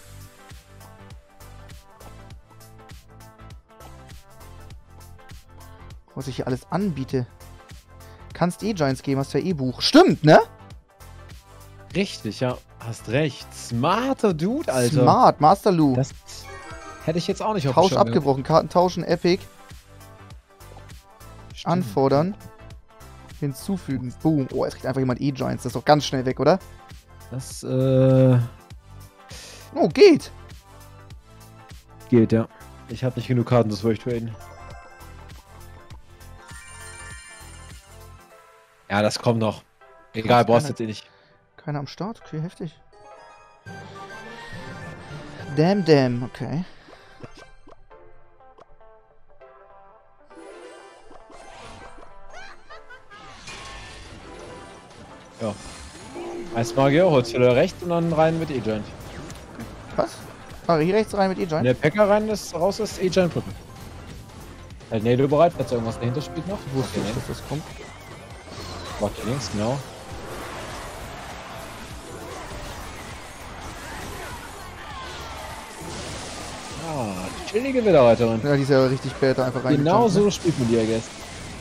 Was ich hier alles anbiete. Kannst E-Giants geben, hast ja E-Buch. Stimmt, ne? Richtig, ja. Hast recht. Smarter Dude, Alter. Smart, Master Lu. Das hätte ich jetzt auch nicht auf dem Tausch Schirm gehabt. abgebrochen, Karten tauschen, Epic. Stimmt. Anfordern. Hinzufügen. Boom. Oh, jetzt kriegt einfach jemand E-Giants. Das ist doch ganz schnell weg, oder? Das, Oh, geht. geht, ja. Ich habe nicht genug Karten, das wollte ich traden. Ja, das kommt noch. Egal, brauchst du jetzt eh nicht. Keiner am Start? Okay, heftig. Damn, okay. Ja. Eismagier, holst du da rechts und dann rein mit E-Giant. Was? Ah, hier rechts rein mit Wenn E-Giant? der Packer rein ist, raus ist, E-Giant drücken. Halt Nado bereit, falls irgendwas dahinter spielt noch. Wusste Okay, ich, dass das kommt. Warte links, genau. Ah, chillige Widerreiterin. Ja, die ist ja richtig bad da einfach rein. Genau so spielt man die, I guess.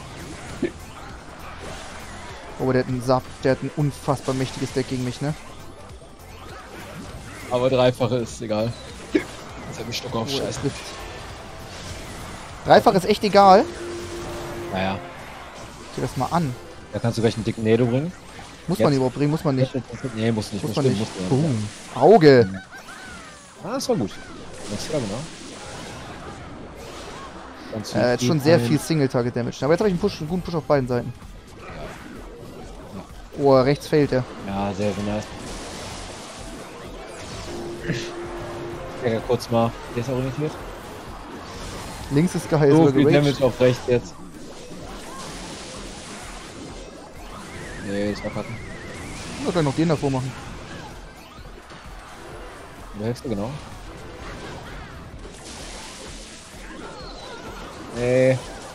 Oh, der hat einen Saft, der hat ein unfassbar mächtiges Deck gegen mich, ne? Aber Dreifache ist egal. Das hat mich Stock auf Oh, er Scheiße. trifft. Dreifach ist echt egal. Naja. Zieh das mal an. Da kannst du gleich einen dicken Nado bringen. Muss man die überhaupt bringen? Muss man nicht. Nee, muss nicht. Muss man nicht. Muss nicht. Boom. Auge. Ah, das war gut. Das war genau. Jetzt schon sehr viel Single-Target-Damage. Aber jetzt habe ich einen guten Push auf beiden Seiten. Oh, rechts fehlt er. Ja, sehr, sehr nice. Ja, kurz mal. Der ist orientiert. Links ist geheilt. So viel Damage auf rechts jetzt. Nee, das war Kacken. Wir können noch den davor machen. Du hältst du genau. Nee.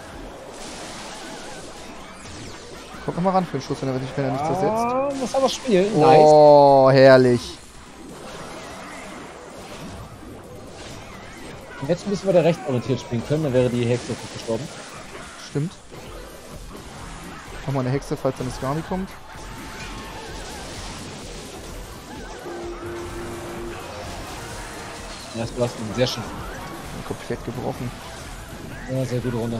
Kommt noch mal ran für den Schuss, wenn er nicht zersetzt. Muss aber spielen. Oh, nice. Herrlich. Und jetzt müssen wir da rechts orientiert spielen können, dann wäre die Hexe gestorben. Stimmt. Nochmal eine Hexe, falls dann das Skami kommt. Ja, das belasten sehr schön. Komplett gebrochen. Ja, sehr gute Runde.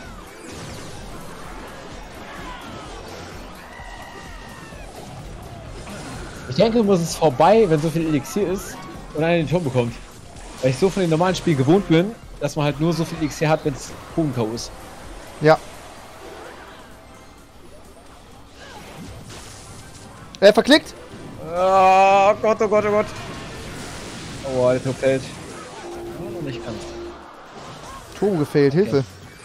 Ich denke, muss es vorbei, wenn so viel Elixier ist und einer den Turm bekommt. Weil ich so von den normalen Spielen gewohnt bin, dass man halt nur so viel Elixier hat, wenn es Bogen-K.O. ist. Ja. Verklickt! Oh Gott, oh Gott, oh Gott. Oh, der Turm fällt. Ja, noch nicht ganz. Turbo gefailt, Hilfe.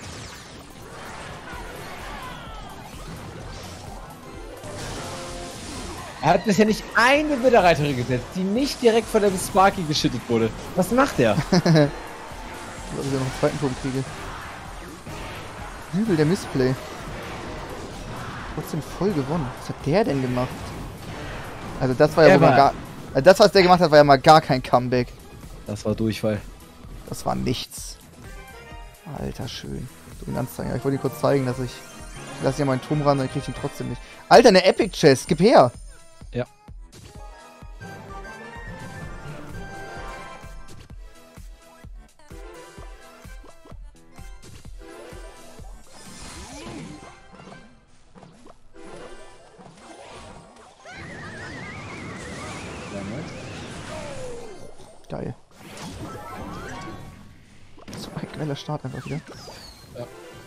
Er hat bisher nicht eine Widerreiterin gesetzt, die nicht direkt von der Sparky geschüttet wurde. Was macht er? Ich glaube, ich noch einen zweiten Turm kriege. Übel der Missplay. Trotzdem voll gewonnen. Was hat der denn gemacht? Also das war ja wohl mal gar... Das, was der gemacht hat, war ja mal gar kein Comeback. Das war Durchfall. Das war nichts. Alter, schön. Dominanz zeigen. Ja, ich wollte dir kurz zeigen, dass ich lasse ja meinen Turm ran, dann krieg ich ihn trotzdem nicht. Alter, eine Epic Chest. Gib her. Ja. Geil. So ein geiler Start einfach wieder. Ja.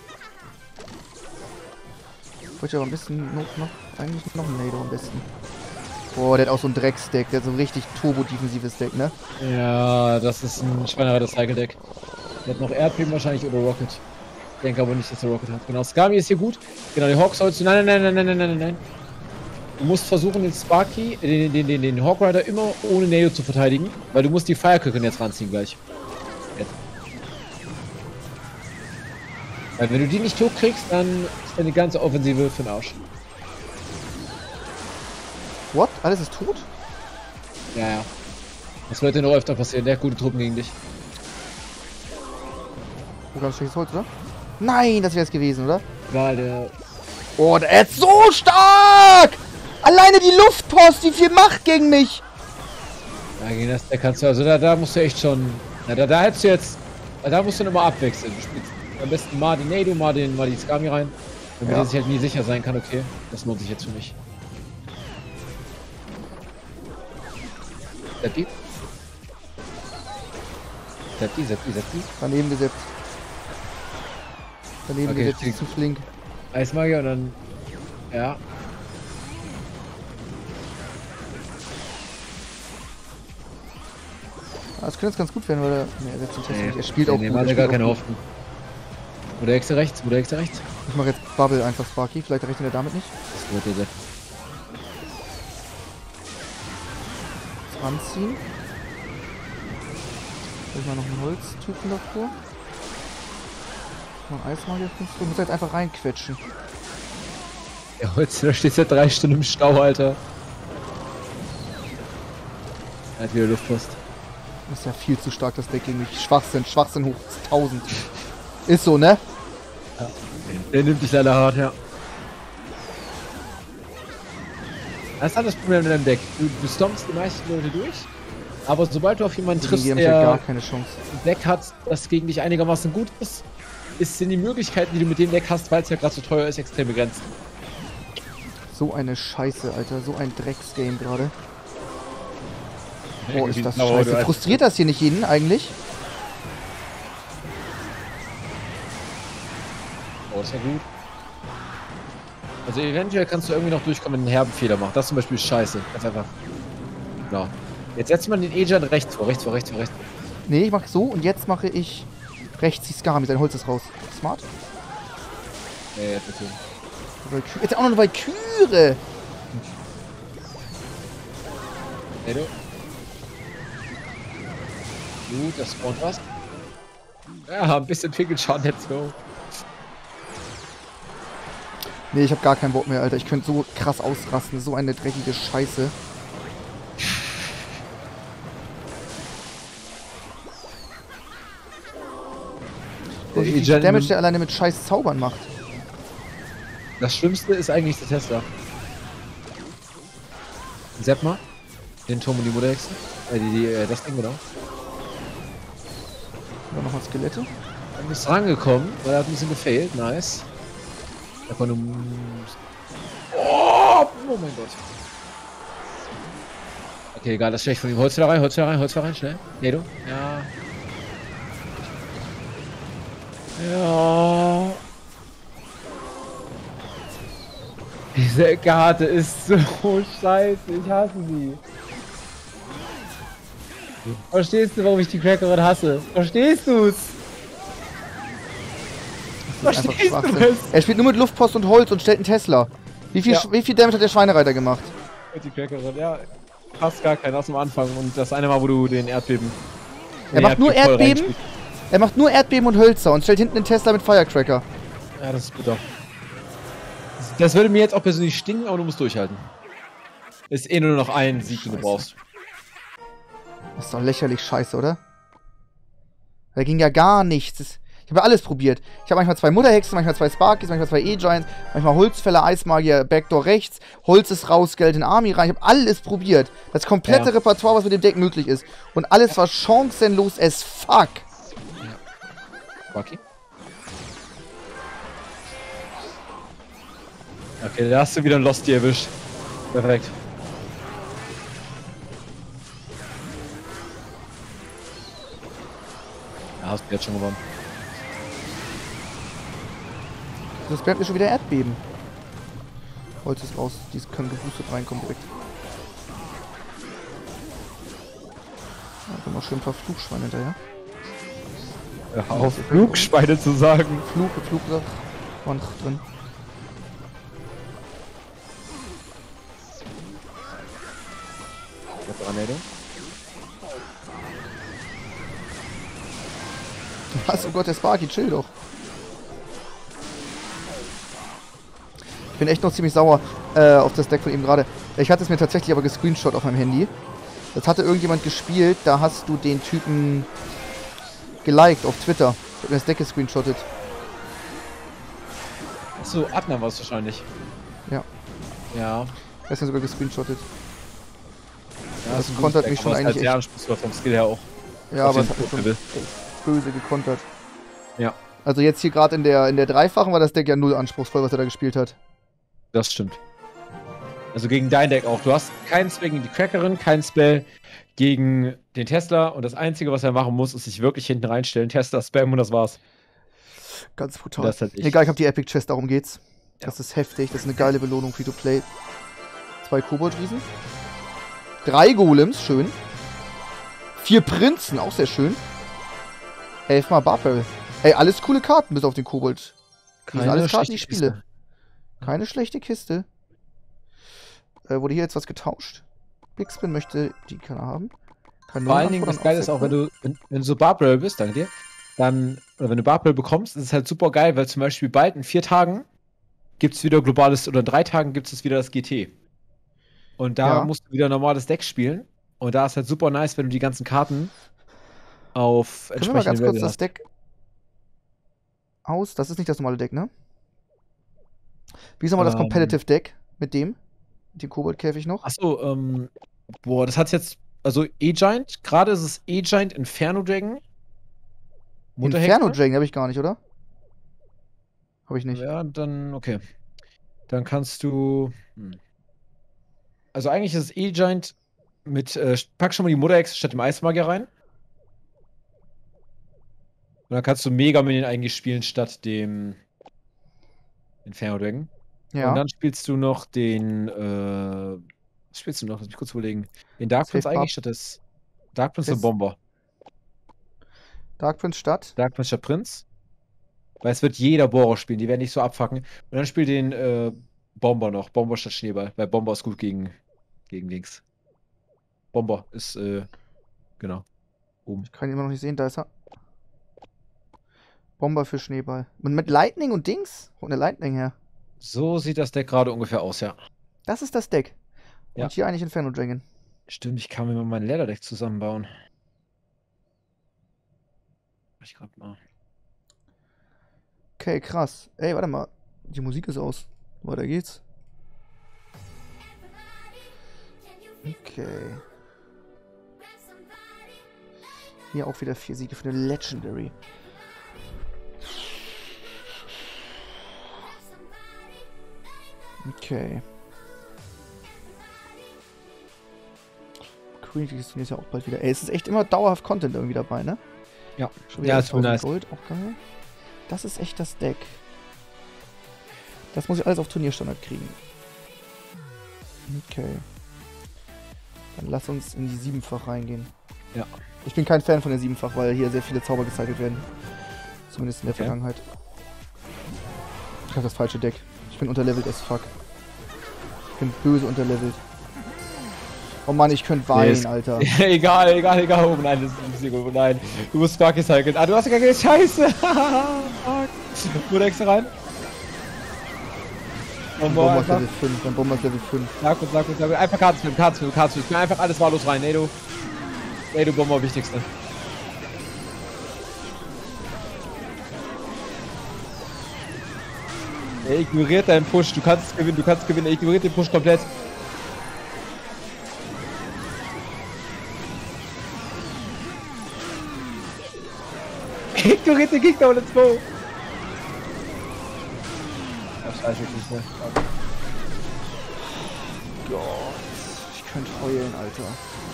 Ich wollte aber ein bisschen eigentlich noch ein Nado am besten. Boah, der hat auch so ein Drecksdeck, der hat so ein richtig turbo-defensives Deck, ne? Ja, das ist ein schweinerer Cycle-Deck. Der hat noch Erdbeben wahrscheinlich oder Rocket. Ich denke aber nicht, dass er Rocket hat. Genau, Skami ist hier gut. Genau, die Hawk sollst du... Nein. Du musst versuchen, den Sparky, den Hawk Rider immer ohne Nado zu verteidigen, weil du musst die Firecracker jetzt ranziehen gleich. Jetzt. Weil wenn du die nicht hochkriegst, dann ist deine ganze Offensive für den Arsch. What? Alles ist tot? Ja. Das wird dir noch öfter passieren. Der hat gute Truppen gegen dich. Oh, ganz schlechtes Holz, oder? Nein, das wäre es gewesen, oder? Weil der... Oh, der ist so stark! Alleine die Luftpost, wie viel Macht gegen mich! Ja, gegen das Deck kannst du... Also da musst du echt schon... Na, da hättest du jetzt... Da musst du immer abwechseln. Du spielst am besten mal den Nado, mal die Skami rein. Damit er sich halt nie sicher sein kann, okay. Das lohnt sich jetzt für mich. Seppi. Daneben gesetzt. Daneben Okay, gesetzt, ist zu flink. Eismagier und dann... Ja. Das könnte jetzt ganz gut werden, weil er... Ne, er setzt den Test nicht. Er spielt auch gut. Er hat gar keine Hoffnung. Wo der Hexe rechts? Ich mache jetzt Bubble einfach Sparky. Vielleicht rechnet er damit nicht. Das wird der. Ranziehen. Ich mal noch einen Holztypen davor. Noch ein Eismagier. Du musst jetzt einfach reinquetschen. Der Holz, da steht seit 3 Stunden im Stau, Alter. Er hat wieder Luftpost. Das ist ja viel zu stark, das Deck gegen mich. Schwachsinn hoch 1000. Ist so, ne? Ja. Der nimmt dich leider hart, ja. Das ist halt das Problem mit deinem Deck. Du stompst die meisten Leute durch, aber sobald du auf jemanden triffst, der gar keine Chance. ein Deck hat, das gegen dich einigermaßen gut ist, sind die Möglichkeiten, die du mit dem Deck hast, weil es ja gerade so teuer ist, extrem begrenzt. So eine Scheiße, Alter. So ein Drecksgame gerade. Oh, ist das Aber scheiße. Frustriert das hier nicht jeden eigentlich? Oh, das ist ja gut. Also eventuell kannst du irgendwie noch durchkommen, wenn du einen herben Fehler macht. Das zum Beispiel ist scheiße. Ganz einfach. Ja. Jetzt setzt man den Agent rechts vor. Nee, ich mache so und jetzt mache ich rechts die Skami. Sein Holz ist raus. Smart. Ja, jetzt natürlich. Jetzt auch noch eine Valkyrie. Hey, du. Gut, das spawnt was. Ja, ein bisschen Fickelschaden, let's go. Nee, ich habe gar keinen Bock mehr, Alter. Ich könnte so krass ausrasten. So eine dreckige Scheiße. Wie viel Damage der alleine mit scheiß Zaubern macht. Das Schlimmste ist eigentlich der Tesla. Sepp mal. Den Turm und die Mutterhexe. Das Ding genau. Oder nochmal Skelette. Dann ist rangekommen, weil er hat ein bisschen gefailt. Nice. Da konnte. Oh mein Gott. Okay, egal, das ist schlecht von ihm. Holz wieder rein, schnell. Nedo. Ja. Ja. Diese Karte ist so scheiße, ich hasse sie. Verstehst du, warum ich die Crackerin hasse? Verstehst du's? Verstehst du es? Er spielt nur mit Luftpost und Holz und stellt einen Tesla. Wie viel Damage hat der Schweinereiter gemacht? Die Crackerin, ja. Fast gar keinen aus dem Anfang. Und das eine Mal, wo du den Erdbeben... Er macht nur Erdbeben. Er macht nur Erdbeben und Hölzer und stellt hinten einen Tesla mit Firecracker. Ja, das ist bitter. Das würde mir jetzt auch persönlich stinken, aber du musst durchhalten. Ist eh nur noch ein Sieg, den du brauchst. Das ist doch lächerlich scheiße, oder? Da ging ja gar nichts. Ich habe ja alles probiert. Ich habe manchmal 2 Mutterhexen, manchmal 2 Sparkies, manchmal 2 E-Giants, manchmal Holzfäller, Eismagier, Backdoor rechts, Holz ist raus, Geld in Army rein. Ich habe alles probiert. Das komplette Repertoire, was mit dem Deck möglich ist. Und alles war chancenlos as fuck. Okay. Okay, da hast du wieder ein Losty erwischt. Perfekt. Ja, hast du jetzt schon gewonnen. Das bleibt mir schon wieder Erdbeben. Holz ist raus, die können geboostet reinkommen direkt. Da kommen auch schön ein paar Flugschweine hinterher. Ja, auf Flugschweine zu sagen. Flugsache waren drin. Was? Oh Gott, der Sparky, chill doch. Ich bin echt noch ziemlich sauer auf das Deck von ihm gerade. Ich hatte es mir tatsächlich aber gescreenshot auf meinem Handy. Das hatte irgendjemand gespielt, da hast du den Typen geliked auf Twitter. Ich hab mir das Deck gescreenshottet. Achso, Adnan war es wahrscheinlich. Ja. Ja. Er ist ja sogar gescreenshottet. Ja, das kontert mich schon eigentlich halt sehr anspruchsvoll vom Skill her auch. Ja, aber es hat mich schon böse gekontert. Ja. Also jetzt hier gerade in der Dreifachen war das Deck ja null anspruchsvoll, was er da gespielt hat. Das stimmt. Also gegen dein Deck auch. Du hast keinen Spell gegen die Crackerin, keinen Spell gegen den Tesla und das Einzige, was er machen muss, ist sich wirklich hinten reinstellen, Tesla spammen und das war's. Ganz brutal. Das halt egal, ich hab die Epic Chest, darum geht's. Ja. Das ist heftig, das ist eine geile Belohnung, Free-to-Play. 2 Koboldriesen. 3 Golems, schön. 4 Prinzen, auch sehr schön. 11 mal Barbarrel. Ey, alles coole Karten, bis auf den Kobold. Die sind alles Karten, die ich spiele. Keine schlechte Kiste. Wurde hier jetzt was getauscht? Big Spin möchte die keiner haben. Vor allen Dingen, das Geile ist auch, wenn du so Barbarrel bist, danke dir, dann, oder wenn du Barbarrel bekommst, ist es halt super geil, weil zum Beispiel bald in 4 Tagen gibt es wieder globales, oder in 3 Tagen gibt es wieder das GT. Und da musst du wieder normales Deck spielen. Und da ist halt super nice, wenn du die ganzen Karten auf entsprechende. Können wir mal ganz kurz das Deck aus? Das ist nicht das normale Deck, ne? Wie ist nochmal das Competitive Deck mit dem? Mit dem Koboldkäfig noch? Achso, boah, das hat jetzt, also E-Giant, gerade ist es E-Giant Inferno Dragon. Inferno Dragon habe ich gar nicht, oder? Habe ich nicht. Ja, dann, okay. Dann kannst du. Also eigentlich ist es E-Giant mit. Pack schon mal die Mutter-Hexe statt dem Eismagier rein. Und dann kannst du Mega Minion eigentlich spielen statt dem Inferno Dragon. Ja. Und dann spielst du noch den. Was spielst du noch? Lass mich kurz überlegen. Den Dark Prince Safe eigentlich statt des. Dark Prince Yes. und Bomber. Dark Prince statt. Dark Prince statt Prinz. Weil es wird jeder Bohrer spielen, die werden nicht so abfacken. Und dann spiel den Bomber noch. Bomber statt Schneeball. Weil Bomber ist gut gegen Dings. Bomber ist, genau. Oben. Ich kann ihn immer noch nicht sehen, da ist er. Bomber für Schneeball. Und mit Lightning und Dings? Wo eine Lightning her? So sieht das Deck gerade ungefähr aus, ja. Das ist das Deck. Und Ja. hier eigentlich Inferno Dragon. Stimmt, ich kann mir mal mein Leather-Deck zusammenbauen. Mach ich grad mal. Okay, krass. Ey, warte mal. Die Musik ist aus. Weiter geht's. Okay. Hier auch wieder 4 Siege für eine Legendary. Okay. Community Turnier ist ja auch bald wieder. Ey, es ist echt immer dauerhaft Content irgendwie dabei, ne? Ja. Schon wieder Ja, ist voll 1000 nice. Gold, auch geil. Das ist echt das Deck. Das muss ich alles auf Turnierstandard kriegen. Okay. Dann lass uns in die 7-fach reingehen. Ja. Ich bin kein Fan von der 7-fach, weil hier sehr viele Zauber gecycelt werden. Zumindest in der Okay. Vergangenheit. Ich habe das falsche Deck. Ich bin unterlevelt as fuck. Ich bin böse unterlevelt. Oh Mann, ich könnte weinen, ist- Alter. egal. Oh nein, das ist ein Sieg. Oh nein. Du musst Sparky cyclen. Ah, du hast ja gar keine Scheiße. Fuck. Wurde extra rein. Mein Bomber Bomber ist einfach. Level 5. Mein Bomber ist Level 5. Sag uns. Einfach Karten spielen. Spiel einfach alles wahllos rein. Ey, du Bomber, wichtigste. Er ignoriert deinen Push. Du kannst gewinnen. Er ignoriert den Push komplett. Ignoriert den Gegner und let's go. Ach, scheiße, nicht mehr. Gott, ich könnte heulen, Alter.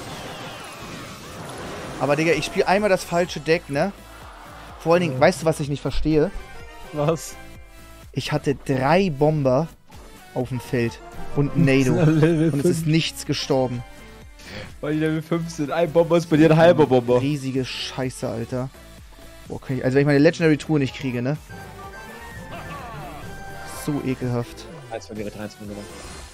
Aber Digga, ich spiele einmal das falsche Deck, ne? Vor allen Dingen, weißt du, was ich nicht verstehe? Was? Ich hatte 3 Bomber auf dem Feld und ein Nado. Und es ist nichts gestorben. Weil die Level 5 sind. Ein Bomber ist bei dir ein halber Bomber. Riesige Scheiße, Alter. Boah, kann ich, also wenn ich meine Legendary Tour nicht kriege, ne? So ekelhaft. 1 von mir, 3 von mir.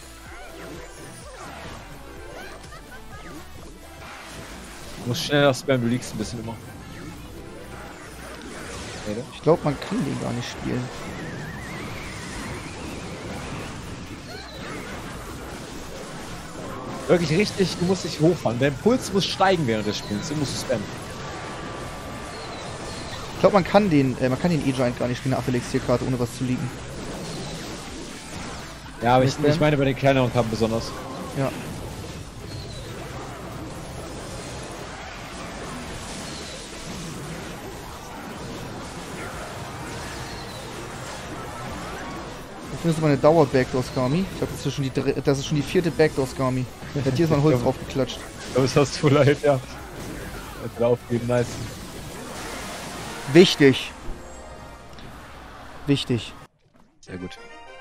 Du musst schneller spammen, du liegst ein bisschen immer. Ich glaube, man kann den gar nicht spielen. Wirklich richtig, du musst dich hochfahren. Dein Puls muss steigen während des Spiels, du musst du spammen. Ich glaube, man kann den E-Giant gar nicht spielen, eine Affelixierkarte, ohne was zu liegen. Ja, aber Mit ich meine bei den kleineren Karten besonders. Ja. Ich finde, das ist meine Dauer-Backdoor-Skami. Ich glaube, das ist schon die 4. Backdoor-Skami. Der hat hier so ein Holz draufgeklatscht. Das hast du leid, ja. Jetzt aufgeben, nice. Wichtig. Wichtig. Sehr gut.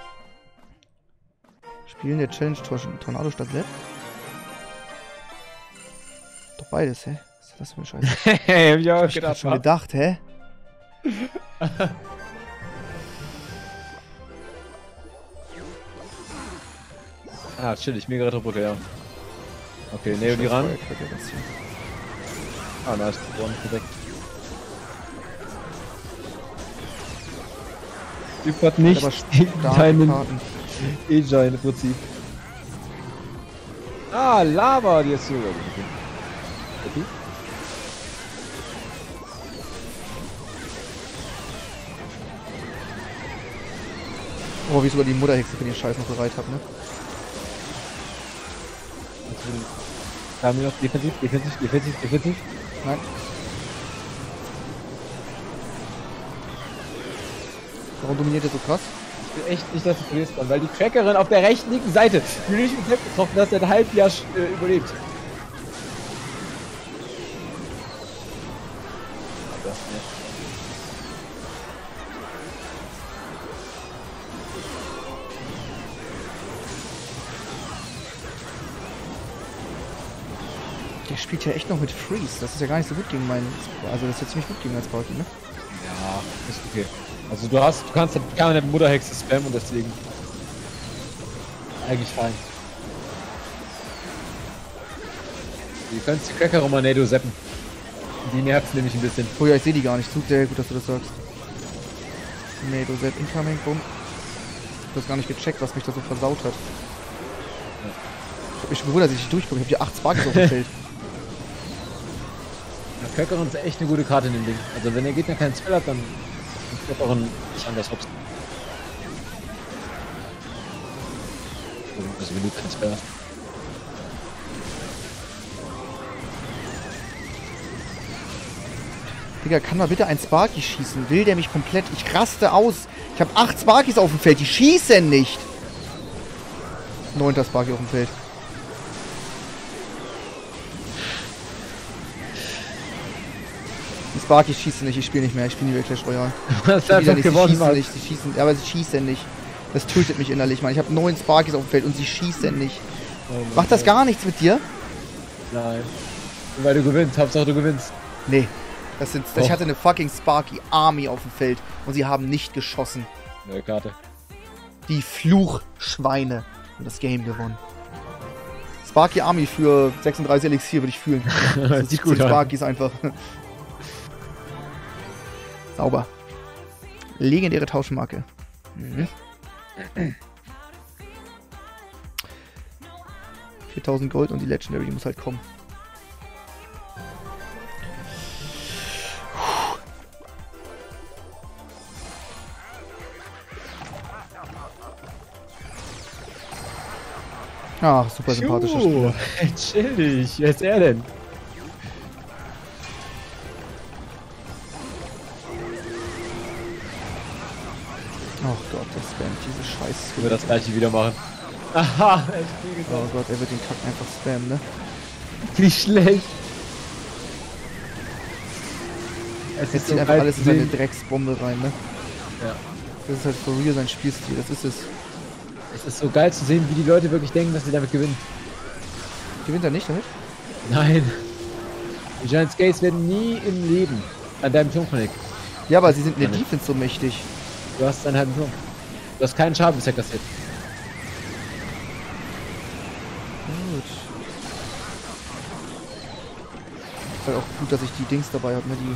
Spielen der Challenge Tornado statt Led? Doch beides, hä? Was ist das für eine Scheiße? Hey, hab ich auch Hab ich grad schon gedacht, hä? Ah, chillig, mega Retro-Brücke, ja. Okay, Neo die ran. Ah, nice, gewonnen, perfekt. Typ hat nicht Aber starke deinen Karten. E-Giant im Prinzip. Ah, Lava, die ist so. Okay. Okay. Oh, wie ich sogar die Mutterhexe für den Scheiß noch bereit habe, ne? Da haben wir noch defensiv. Nein. Warum dominiert er so krass? Ich will echt nicht, dass du verlierst, Mann, weil die Crackerin auf der rechten linken Seite, die du nicht mit Sepp getroffen hast, hat ein Halbjahr überlebt. Der spielt ja echt noch mit Freeze. Das ist ja gar nicht so gut gegen meinen. Also, das ist ja ziemlich gut gegen meinen Sparky, ne? Ja, ist okay. Also, du kannst halt gar nicht Mutterhexe spammen und deswegen. Eigentlich fein. Du kannst die Cracker Romanado zappen. Die nervt nämlich ein bisschen. Oh ja, ich sehe die gar nicht. Sehr gut, dass du das sagst. Nado Zap incoming, bumm. Ich hab das gar nicht gecheckt, was mich da so versaut hat. Ich hab mich schon gewundert, dass ich nicht durchkomme. Ich hab hier 8 Sparks auf dem Feld. Ja, Crackerin ist echt eine gute Karte in dem Ding. Also wenn der Gegner keinen Spell hat, dann ist Crackerin nicht anders hops. Also wenn du keinen Spell hast. Digga, kann mal bitte ein Sparky schießen? Will der mich komplett... Ich raste aus. Ich habe 8 Sparkys auf dem Feld. Die schießen nicht. 9. Sparky auf dem Feld. Die Sparkys schießen nicht. Ich spiele nicht mehr. Ich spiele nie mehr Clash Royale. Das hat einfach gewonnen, Mann. nicht. Sie schießen, aber sie schießen nicht. Das tötet mich innerlich, Mann. Ich habe 9 Sparkys auf dem Feld und sie schießen nicht. Oh, macht das gar nichts mit dir? Nein. Weil du gewinnst. Hauptsache du gewinnst. Nee. Ich hatte eine fucking Sparky Army auf dem Feld und sie haben nicht geschossen. Neue Karte. Die Fluchschweine haben das Game gewonnen. Sparky Army für 36 Elixier würde ich fühlen. Das sieht gut Sparkys einfach. Sauber. Legendäre Tauschmarke. Mhm. 4000 Gold und die Legendary, die muss halt kommen. Ach, super sympathischer Spieler. Chill dich. Wer ist er denn? Oh Gott, der spammt diese Scheiße. Ich will das gleiche wieder machen. Aha, oh Gott, er wird den Kack einfach spammen, ne? Wie schlecht. Es zieht so einfach alles in seine Drecksbombe rein, ne? Ja. Das ist halt for real sein Spielstil, das ist es. Es ist so geil zu sehen, wie die Leute wirklich denken, dass sie damit gewinnen. Gewinnt er nicht damit? Nein. Die Giant Skates werden nie im Leben an deinem Turm connect. Ja, aber sie sind in der Defense so mächtig. Du hast einen halben Turm. Du hast keinen Schaden bisher kassiert. Gut. Ist halt auch gut, dass ich die Dings dabei habe, ne?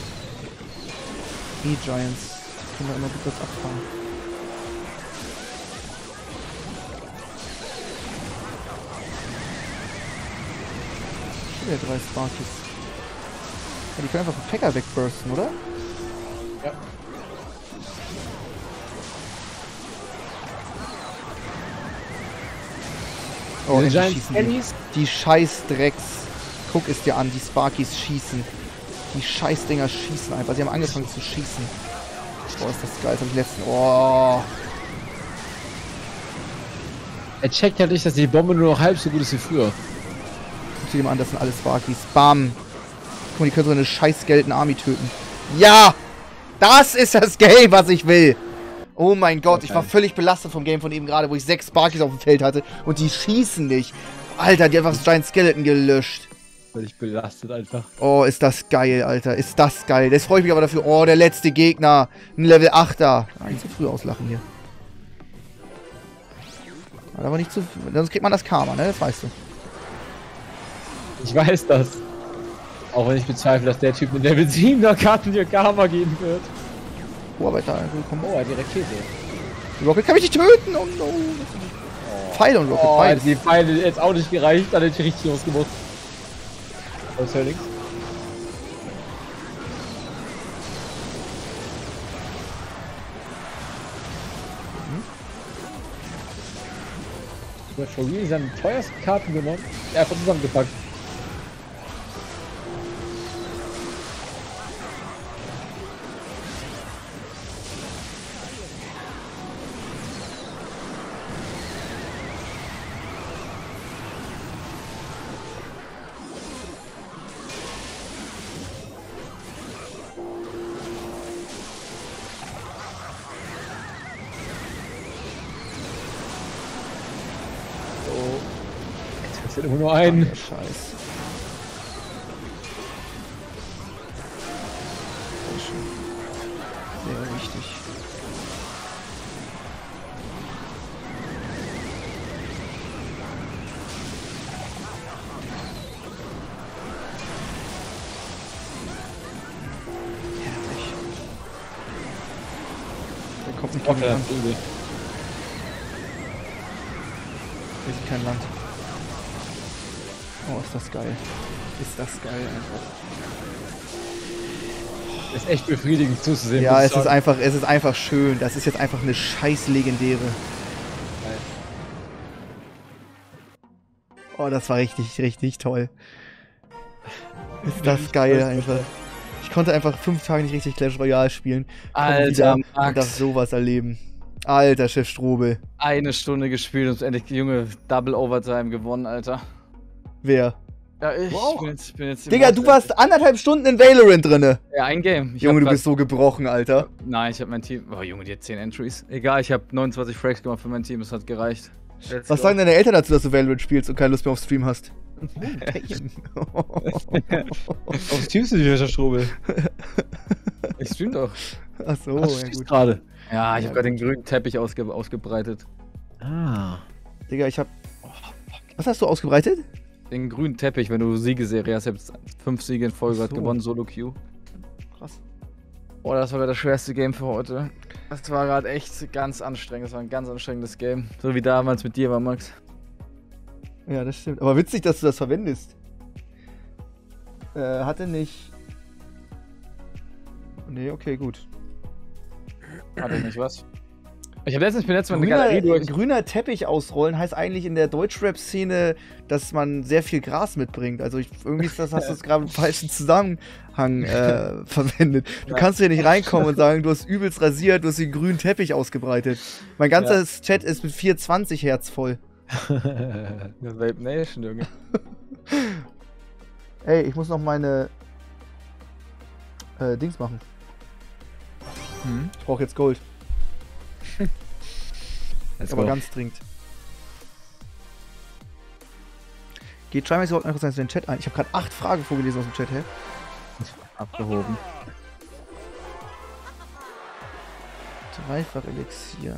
Die E-Giants. Die können wir immer gut was abfangen. Der 3 Sparkies. Ja, die können einfach einen Packer wegbursten, oder? Ja. Oh, die schießen die Scheißdrecks. Guck es dir an, die Sparkies schießen. Die Scheißdinger schießen einfach. Sie haben angefangen zu schießen. Boah, ist das geil. Das hab ich letzten... Oh. Er checkt halt nicht, dass die Bombe nur noch halb so gut ist wie früher. Guck dir mal an, das sind alles Sparkies. Bam. Guck mal, die können so eine scheiß Skeleton Army töten. Ja! Das ist das Game, was ich will! Oh mein Gott, ich war völlig belastet vom Game von eben gerade, wo ich 6 Sparkies auf dem Feld hatte und die schießen nicht. Alter, die haben einfach das Giant Skeleton gelöscht. Völlig belastet einfach. Oh, ist das geil, Alter. Ist das geil. Jetzt freue ich mich aber dafür. Oh, der letzte Gegner. Ein Level 8er. Nicht zu früh auslachen hier. Aber nicht zu... Sonst kriegt man das Karma, ne? Das weißt du. Ich weiß das. Auch wenn ich bezweifle, dass der Typ mit Level 7er Karten dir Karma geben wird. Oh, aber da kommt... Oh, er hat direkt Käse. Rocket kann mich nicht töten. Oh no. Pfeil und Rocket. Oh, die Pfeile jetzt auch nicht gereicht. Dann hätte ich richtig losgemusst. Was ist links? Du hast schon wieder seine teuersten Karten genommen. Einfach zusammengepackt. Es hat immer nur einen. Der Scheiß. Sehr schön. Sehr wichtig. Herrlich. Der kommt nicht gegen Okay. Land. Hier ist kein Land. Oh, ist das geil. Ist das geil einfach. Ist echt befriedigend zuzusehen. Ja, muss ich es ist sagen. einfach schön. Das ist jetzt einfach eine scheiß legendäre. Oh, das war richtig, richtig toll. Ist das geil einfach. Ich konnte einfach 5 Tage nicht richtig Clash Royale spielen. Komm wieder und darf sowas erleben. Alter, Chef Strobel. Eine Stunde gespielt und endlich die junge Double Overtime gewonnen, Alter. Wer? Ja, ich Wow. bin jetzt Digga, du warst 1,5 Stunden in Valorant drinne. Ja, ein Game. Junge, du bist so gebrochen, Alter. Nein, ich habe mein Team. Oh, Junge, die hat 10 Entries. Egal, ich habe 29 Frags gemacht für mein Team, es hat gereicht. Was sagen deine Eltern dazu, dass du Valorant spielst und keine Lust mehr auf Stream hast? Auf streamst du die Strobel? Ich stream doch. Achso, Ach, du ja streamst gut. gerade. Ja, ich Ja, habe gerade den grünen Teppich ausgebreitet. Ah. Digga, ich hab... Was hast du ausgebreitet? Den grünen Teppich, wenn du Siegeserie hast. Ich habe 5 Siege in Folge Ach so. gewonnen, Solo Q. Krass. Boah, das war gerade das schwerste Game für heute. Das war gerade echt ganz anstrengend. Das war ein ganz anstrengendes Game. So wie damals mit dir war, Max. Ja, das stimmt. Aber witzig, dass du das verwendest. Hatte nicht... Nee, okay, gut. Hatte ich nicht was. Ich bin letztes Mal eine Galerie durch. Grüner Teppich ausrollen heißt eigentlich in der Deutschrap-Szene, dass man sehr viel Gras mitbringt. Also irgendwie ist das, hast du es gerade im falschen Zusammenhang verwendet. Du kannst hier nicht reinkommen und sagen, du hast übelst rasiert, du hast den grünen Teppich ausgebreitet. Mein ganzer Chat ist mit 420 Hertz voll. Vape Nation, Junge. Ey, ich muss noch meine Dings machen. Hm? Ich brauche jetzt Gold. Let's Aber go. ganz dringend. Geht Trimax überhaupt einfach in den Chat ein? Ich habe gerade 8 Fragen vorgelesen aus dem Chat, hä? Abgehoben. Dreifach Elixier.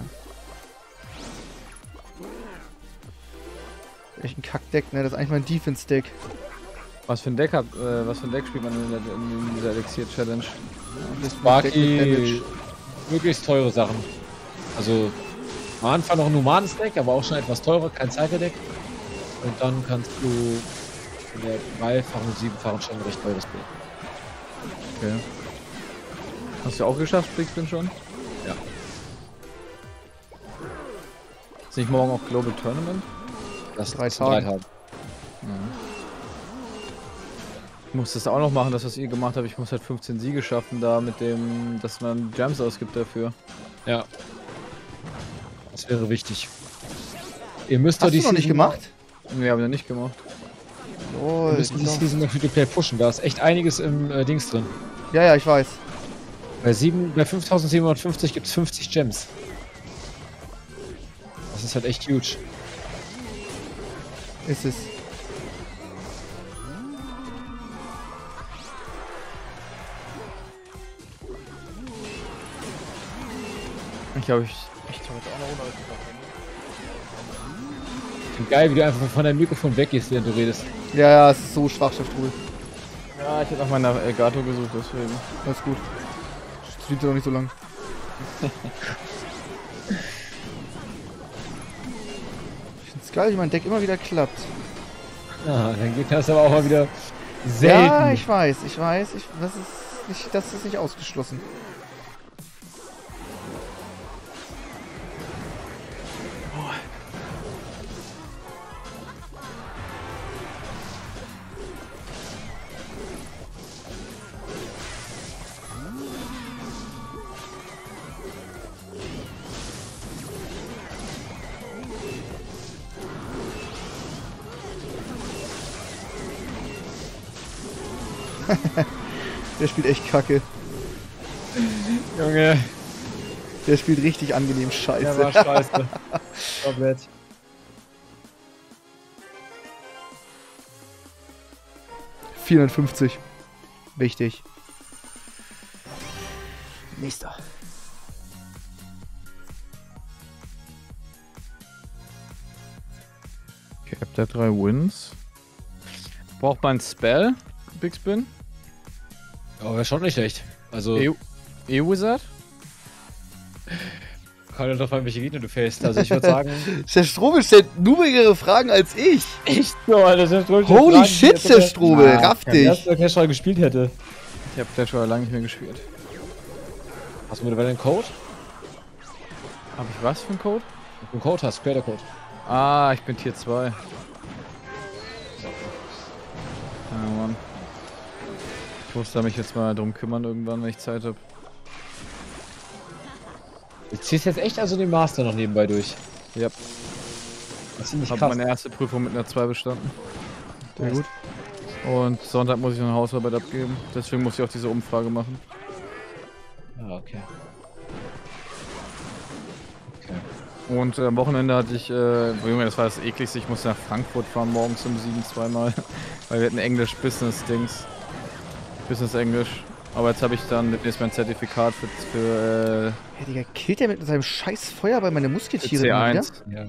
Echt ein Kackdeck, ne? Das ist eigentlich mein Defense-Deck. Was für ein Deck spielt man in dieser Elixier-Challenge? Sparky, möglichst teure Sachen. Also am Anfang noch ein humanes Deck, aber auch schon etwas teurer, kein Cypher-Deck. Und dann kannst du in der 3-fachen und 7-fachen schon ein recht teures Bild. Okay. Hast du auch geschafft, Bigspin schon? Ja. Ist nicht morgen auch Global Tournament? Das 3 zu 3 Tagen. Tagen. Ich muss das auch noch machen, das was ihr gemacht habt. Ich muss halt 15 Siege schaffen, da mit dem, dass man Gems ausgibt dafür. Ja. Das wäre wichtig. Ihr müsst Hast doch du noch nicht gemacht? Nee, hab ich noch nicht gemacht. Oh, Wir müssen die Season noch Free-to-Play pushen. Da ist echt einiges im Dings drin. ja, ja, ich weiß. Bei 5750 gibt es 50 Gems. Das ist halt echt huge. Ist es. Ich glaube, ich heute auch noch ohne Ich finde geil, wie du einfach von deinem Mikrofon weggehst, während du redest. Ja, ja, es ist so schwach, Cheftrubel. Ja, ich hätte nach meiner Elgato gesucht, deswegen. Alles gut. Streamt ja noch nicht so lang. Ich find's geil, wie mein Deck immer wieder klappt. Ja, dann geht das aber auch mal wieder selten. Ja, ich weiß. Das ist nicht ausgeschlossen. Der spielt echt kacke. Junge, Der spielt richtig angenehm scheiße. der war scheiße. Komplett. 450. Wichtig. Nächster. Okay, habt ihr 3 Wins. Braucht man ein Spell? Big Spin? Aber wäre schon nicht schlecht. Also, E-Wizard? kann ja drauf an, welche Gegner du fällst. Also ich würde sagen... Der Strobel stellt nur ihre Fragen als ich. Echt so, Alter, der Strobel stellt Holy Fragen, shit, die der Strobel, raff der dich. erste Clash Royale gespielt hätte. Ich hab Clash Royale lange nicht mehr gespielt. Hast du mittlerweile einen Code? Hab ich was für einen Code? Wenn du einen Code hast, Creator Code. Ah, ich bin Tier 2. Ja, Mann. Ich muss da mich jetzt mal drum kümmern irgendwann, wenn ich Zeit habe. Du ziehst jetzt echt also den Master noch nebenbei durch. Ja. Das ist ziemlich Ich krass. habe meine erste Prüfung mit einer 2 bestanden. Sehr gut. Und Sonntag muss ich noch eine Hausarbeit abgeben. Deswegen muss ich auch diese Umfrage machen. Ah, okay. Und am Wochenende hatte ich, Junge, das war das ekligste, ich musste nach Frankfurt fahren morgens um 7 zweimal. Weil wir hatten Englisch-Business-Dings. Business-Englisch. Aber jetzt habe ich dann demnächst mein Zertifikat für Ja, Digga, killt der mit seinem scheiß Feuerball meine Musketiere immer wieder? C1. Ja.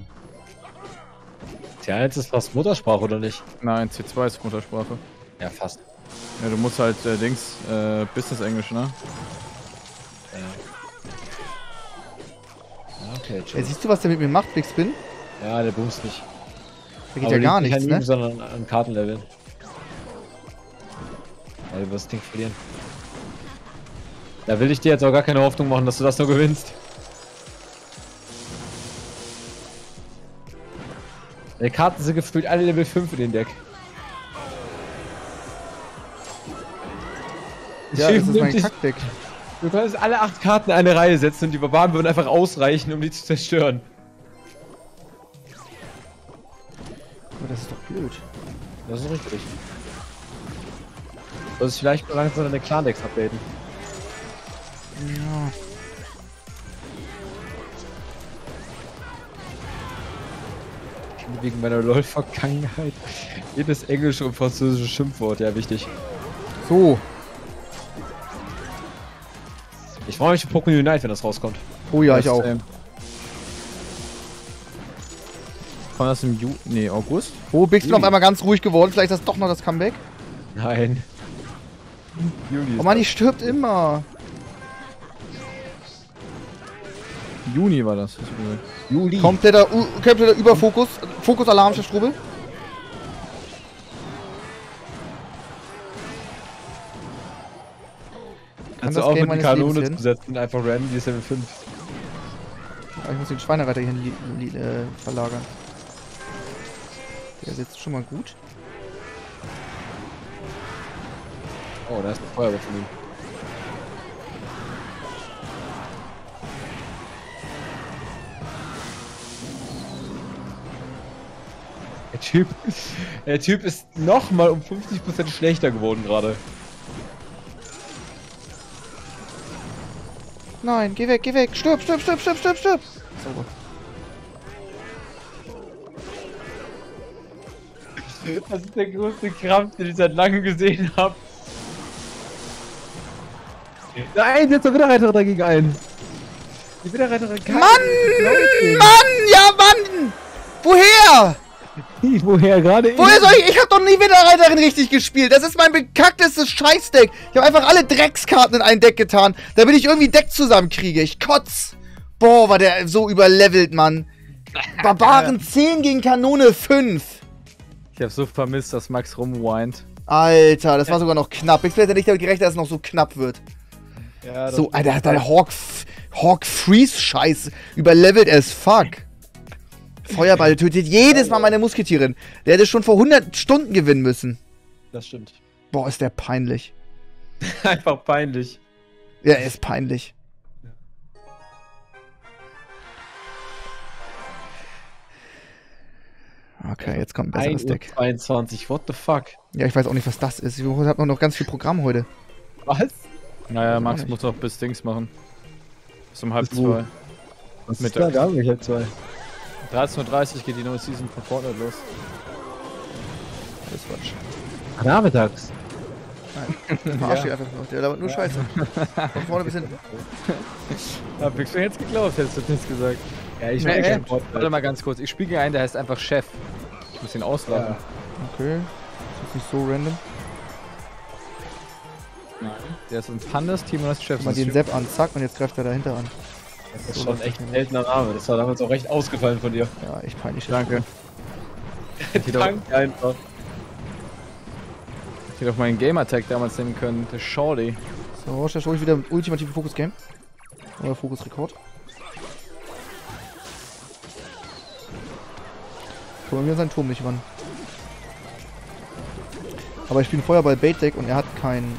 C1 ist fast Muttersprache, oder nicht? Nein, C2 ist Muttersprache. Ja, fast. Ja, du musst halt Business-Englisch, ne? Ja. Okay, Ja, siehst du, was der mit mir macht, Big Spin? Ja, der boost nicht. Da geht ja gar nichts, nicht an ne? ihm, sondern an Kartenlevel. Ja, du wirst das Ding verlieren. Da will ich dir jetzt auch gar keine Hoffnung machen, dass du das nur gewinnst. Die Karten sind gefühlt alle Level 5 in den Deck. Ja, das ist mein Kackdeck. Du kannst alle 8 Karten in eine Reihe setzen und die Barbaren würden einfach ausreichen, um die zu zerstören. Aber das ist doch blöd. Das ist richtig. Du solltest vielleicht mal langsam deine Clan-Decks updaten. Ja. Wegen meiner LOL-Vergangenheit. Jedes englische und französische Schimpfwort, ja wichtig. So. Ich freue mich für Pokémon Unite, wenn das rauskommt. Oh ja, ich auch. Kommt das im August? Oh, Big Spin auf einmal ganz ruhig geworden. Vielleicht ist das doch noch das Comeback. Nein. Juli Oh Mann, die stirbt immer. Juni war das. Juli. Kompletter Überfokus. Fokus-Alarm, Chef Strobel. Kannst du das auch Game mit die meines Lebens Kanone werden? zusetzen, einfach random, die ist Level 5. Ich muss den Schweinereiter hier verlagern. Der sitzt schon mal gut. Oh, da ist ein Feuerwehr von ihm. Der Typ ist nochmal um 50% schlechter geworden gerade. Nein, geh weg, geh weg. Stirb, stirb, stirb, stirb, stirb, stirb. Sauber. Das ist der größte Krampf, den ich seit langem gesehen habe. Nein, jetzt der Widerreiter dagegen ein. Die Widerreiterin kann. Mann, ja, Mann! Woher? Woher gerade? Woher soll ich? Ich hab doch nie Widerreiterin richtig gespielt. Das ist mein bekacktestes Scheißdeck. Ich habe einfach alle Dreckskarten in ein Deck getan, damit ich irgendwie Deck zusammenkriege. Ich kotz. Boah, war der so überlevelt, Mann. Barbaren 10 gegen Kanone 5. Ich hab so vermisst, dass Max rumweint. Alter, das war sogar noch knapp. Ich hätte nicht damit gerechnet, dass es noch so knapp wird. Ja, So, Alter, der Hawk Freeze-Scheiß überlevelt as fuck. Feuerball tötet jedes Mal meine Musketierin. Der hätte schon vor 100 Stunden gewinnen müssen. Das stimmt. Boah, ist der peinlich. Einfach peinlich. Ja, er ist peinlich. Okay, jetzt kommt ein besseres Deck. 22, what the fuck? Ja, ich weiß auch nicht, was das ist. Ich habe noch ganz viel Programm heute. Was? Naja, Max nicht. muss doch bis Dings machen. Bis um halb Bis wo? 2. Was ist Mittags. da gar nicht, halb 2. 13:30 Uhr geht die neue Season von Fortnite los. Das ist Quatsch. Nachmittags. Nein. Verarsch dich einfach nur. Der labert nur Scheiße. Von vorne bis hinten. Hab ich schon jetzt geglaubt, hättest du nichts gesagt. Ja, ich Nee, bin warte mal ganz kurz. Ich spiele gegen einen, der heißt einfach Chef. Ich muss ihn auslachen. Okay. Das ist nicht so random. Nein. Der ist ein Pandas-Team und das ist Chef. Guck mal den Sepp an. Zack, und jetzt greift er dahinter an. Das ist schon echt ein seltener Name. Das war damals auch recht ausgefallen von dir. Ja, echt peinlich. Danke. Danke einfach. Ich hätte auch meinen Gamertag damals nehmen können. Der Shorty. So, Roche, hol ich wieder ultimative Fokus-Game. Oder Fokus-Rekord. Kommen wir seinen Turm nicht ran. Aber ich spiele Feuerball-Bait-Deck und er hat keinen...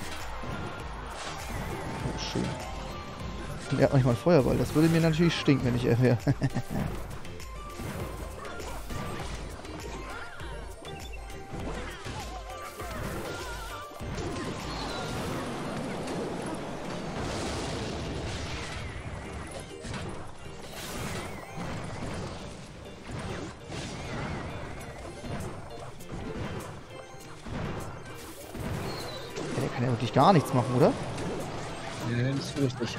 Oh, schön. Und er hat manchmal einen Feuerball. Das würde mir natürlich stinken, wenn ich er wäre. Der kann ja wirklich gar nichts machen, oder? Nee, nicht so richtig.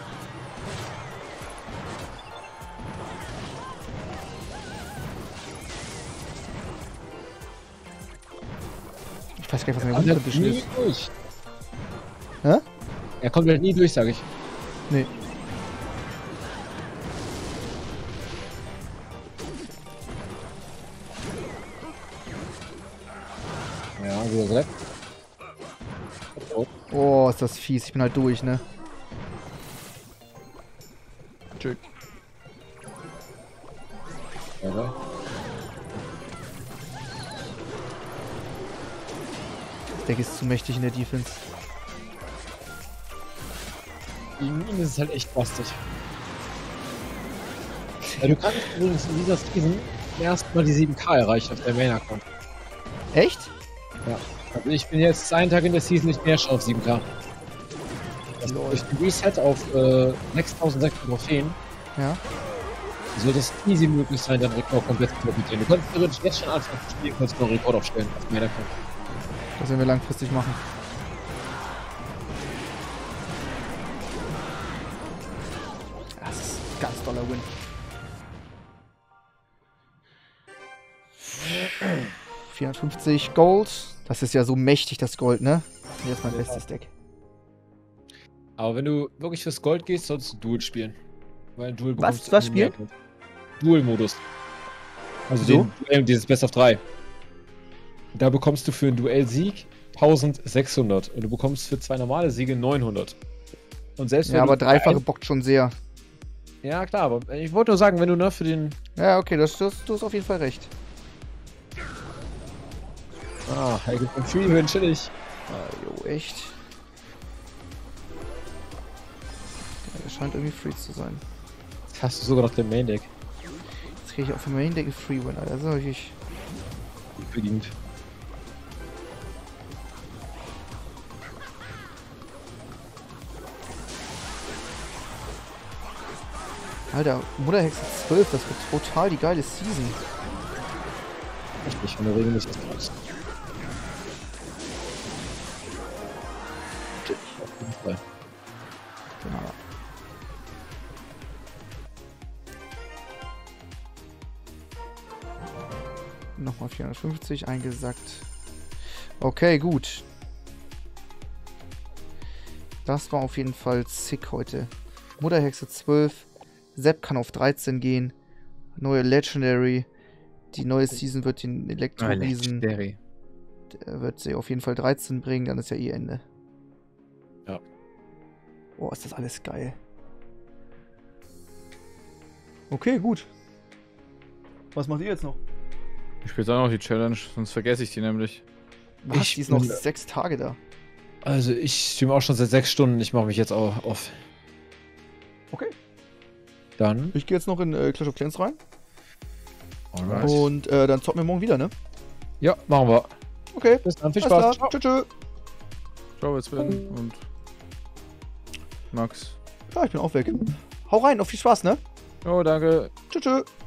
Ich weiß gar nicht, was mir Er kommt runtergeschmissen nie ist. durch. Hä? Er kommt halt nie durch, sag ich. Nee. Ja, wieder direkt. Oh. Oh, ist das fies. Ich bin halt durch, ne? Tschüss. Ja, Das Deck ist zu mächtig in der Defense. gegen ihn ist es halt echt bastig. Ja, du kannst übrigens in dieser Season erstmal die 7K erreichen auf der Main-Account. Echt? Ja. Also ich bin jetzt einen Tag in der Season nicht mehr schon auf 7K. Das durch den Reset auf 6600 Trophäen Ja. sollte es easy möglich sein, deinen Rekord komplett zu profitieren. Du kannst theoretisch jetzt schon anfangen zu spielen, kannst noch einen Rekord aufstellen auf Main-Account. Das werden wir langfristig machen. Das ist ein ganz toller Win. $450 Gold. Das ist ja so mächtig, das Gold, ne? Jetzt mein bestes Deck. Aber wenn du wirklich fürs Gold gehst, solltest du Duel spielen. Weil in Duel Was? bekommst du Was irgendwie mehr spielen? Gold. Duel-Modus. Also So? den Duell, dieses Best of 3. Da bekommst du für einen Duell-Sieg 1600 und du bekommst für 2 normale Siege 900. Und selbst wenn Ja, aber du dreifache bockt schon sehr. Ja, klar, aber ich wollte nur sagen, wenn du ne, für den. Ja, okay, du hast auf jeden Fall recht. Ah, er gibt einen Free-Win, chillig. Ah, jo, echt. Ja, der scheint irgendwie free zu sein. Jetzt hast du sogar noch den Main-Deck. Jetzt kriege ich auf dem Main Deck einen Free Win, Alter. Das ist natürlich. Verdient. Alter, Mutterhexe 12, das wird total die geile Season. Richtig, wenn du regelmäßig brauchst. Auf jeden Fall. Genau. Nochmal 450 eingesackt. Okay, gut. Das war auf jeden Fall sick heute. Mutterhexe 12. Sepp kann auf 13 gehen. Neue Legendary. Die neue Season wird den Elektro-Riesen. Legendary. Der wird sie auf jeden Fall 13 bringen, dann ist ja Ende. Ja. Boah, ist das alles geil. Okay, gut. Was macht ihr jetzt noch? Ich spiele jetzt auch noch die Challenge, sonst vergesse ich die nämlich. Was? Die ist noch bin- 6 Tage da. Also ich streame auch schon seit 6 Stunden, ich mache mich jetzt auch auf. Okay. Dann. Ich gehe jetzt noch in Clash of Clans rein. Alright. Und dann zocken wir morgen wieder, ne? Ja, machen wir. Okay. Bis dann, viel Alles Spaß. klar. Tschüss. Ciao, jetzt Sven und Max. Ja, ich bin auch weg. Hau rein, auf viel Spaß, ne? Oh, danke. Tschüss.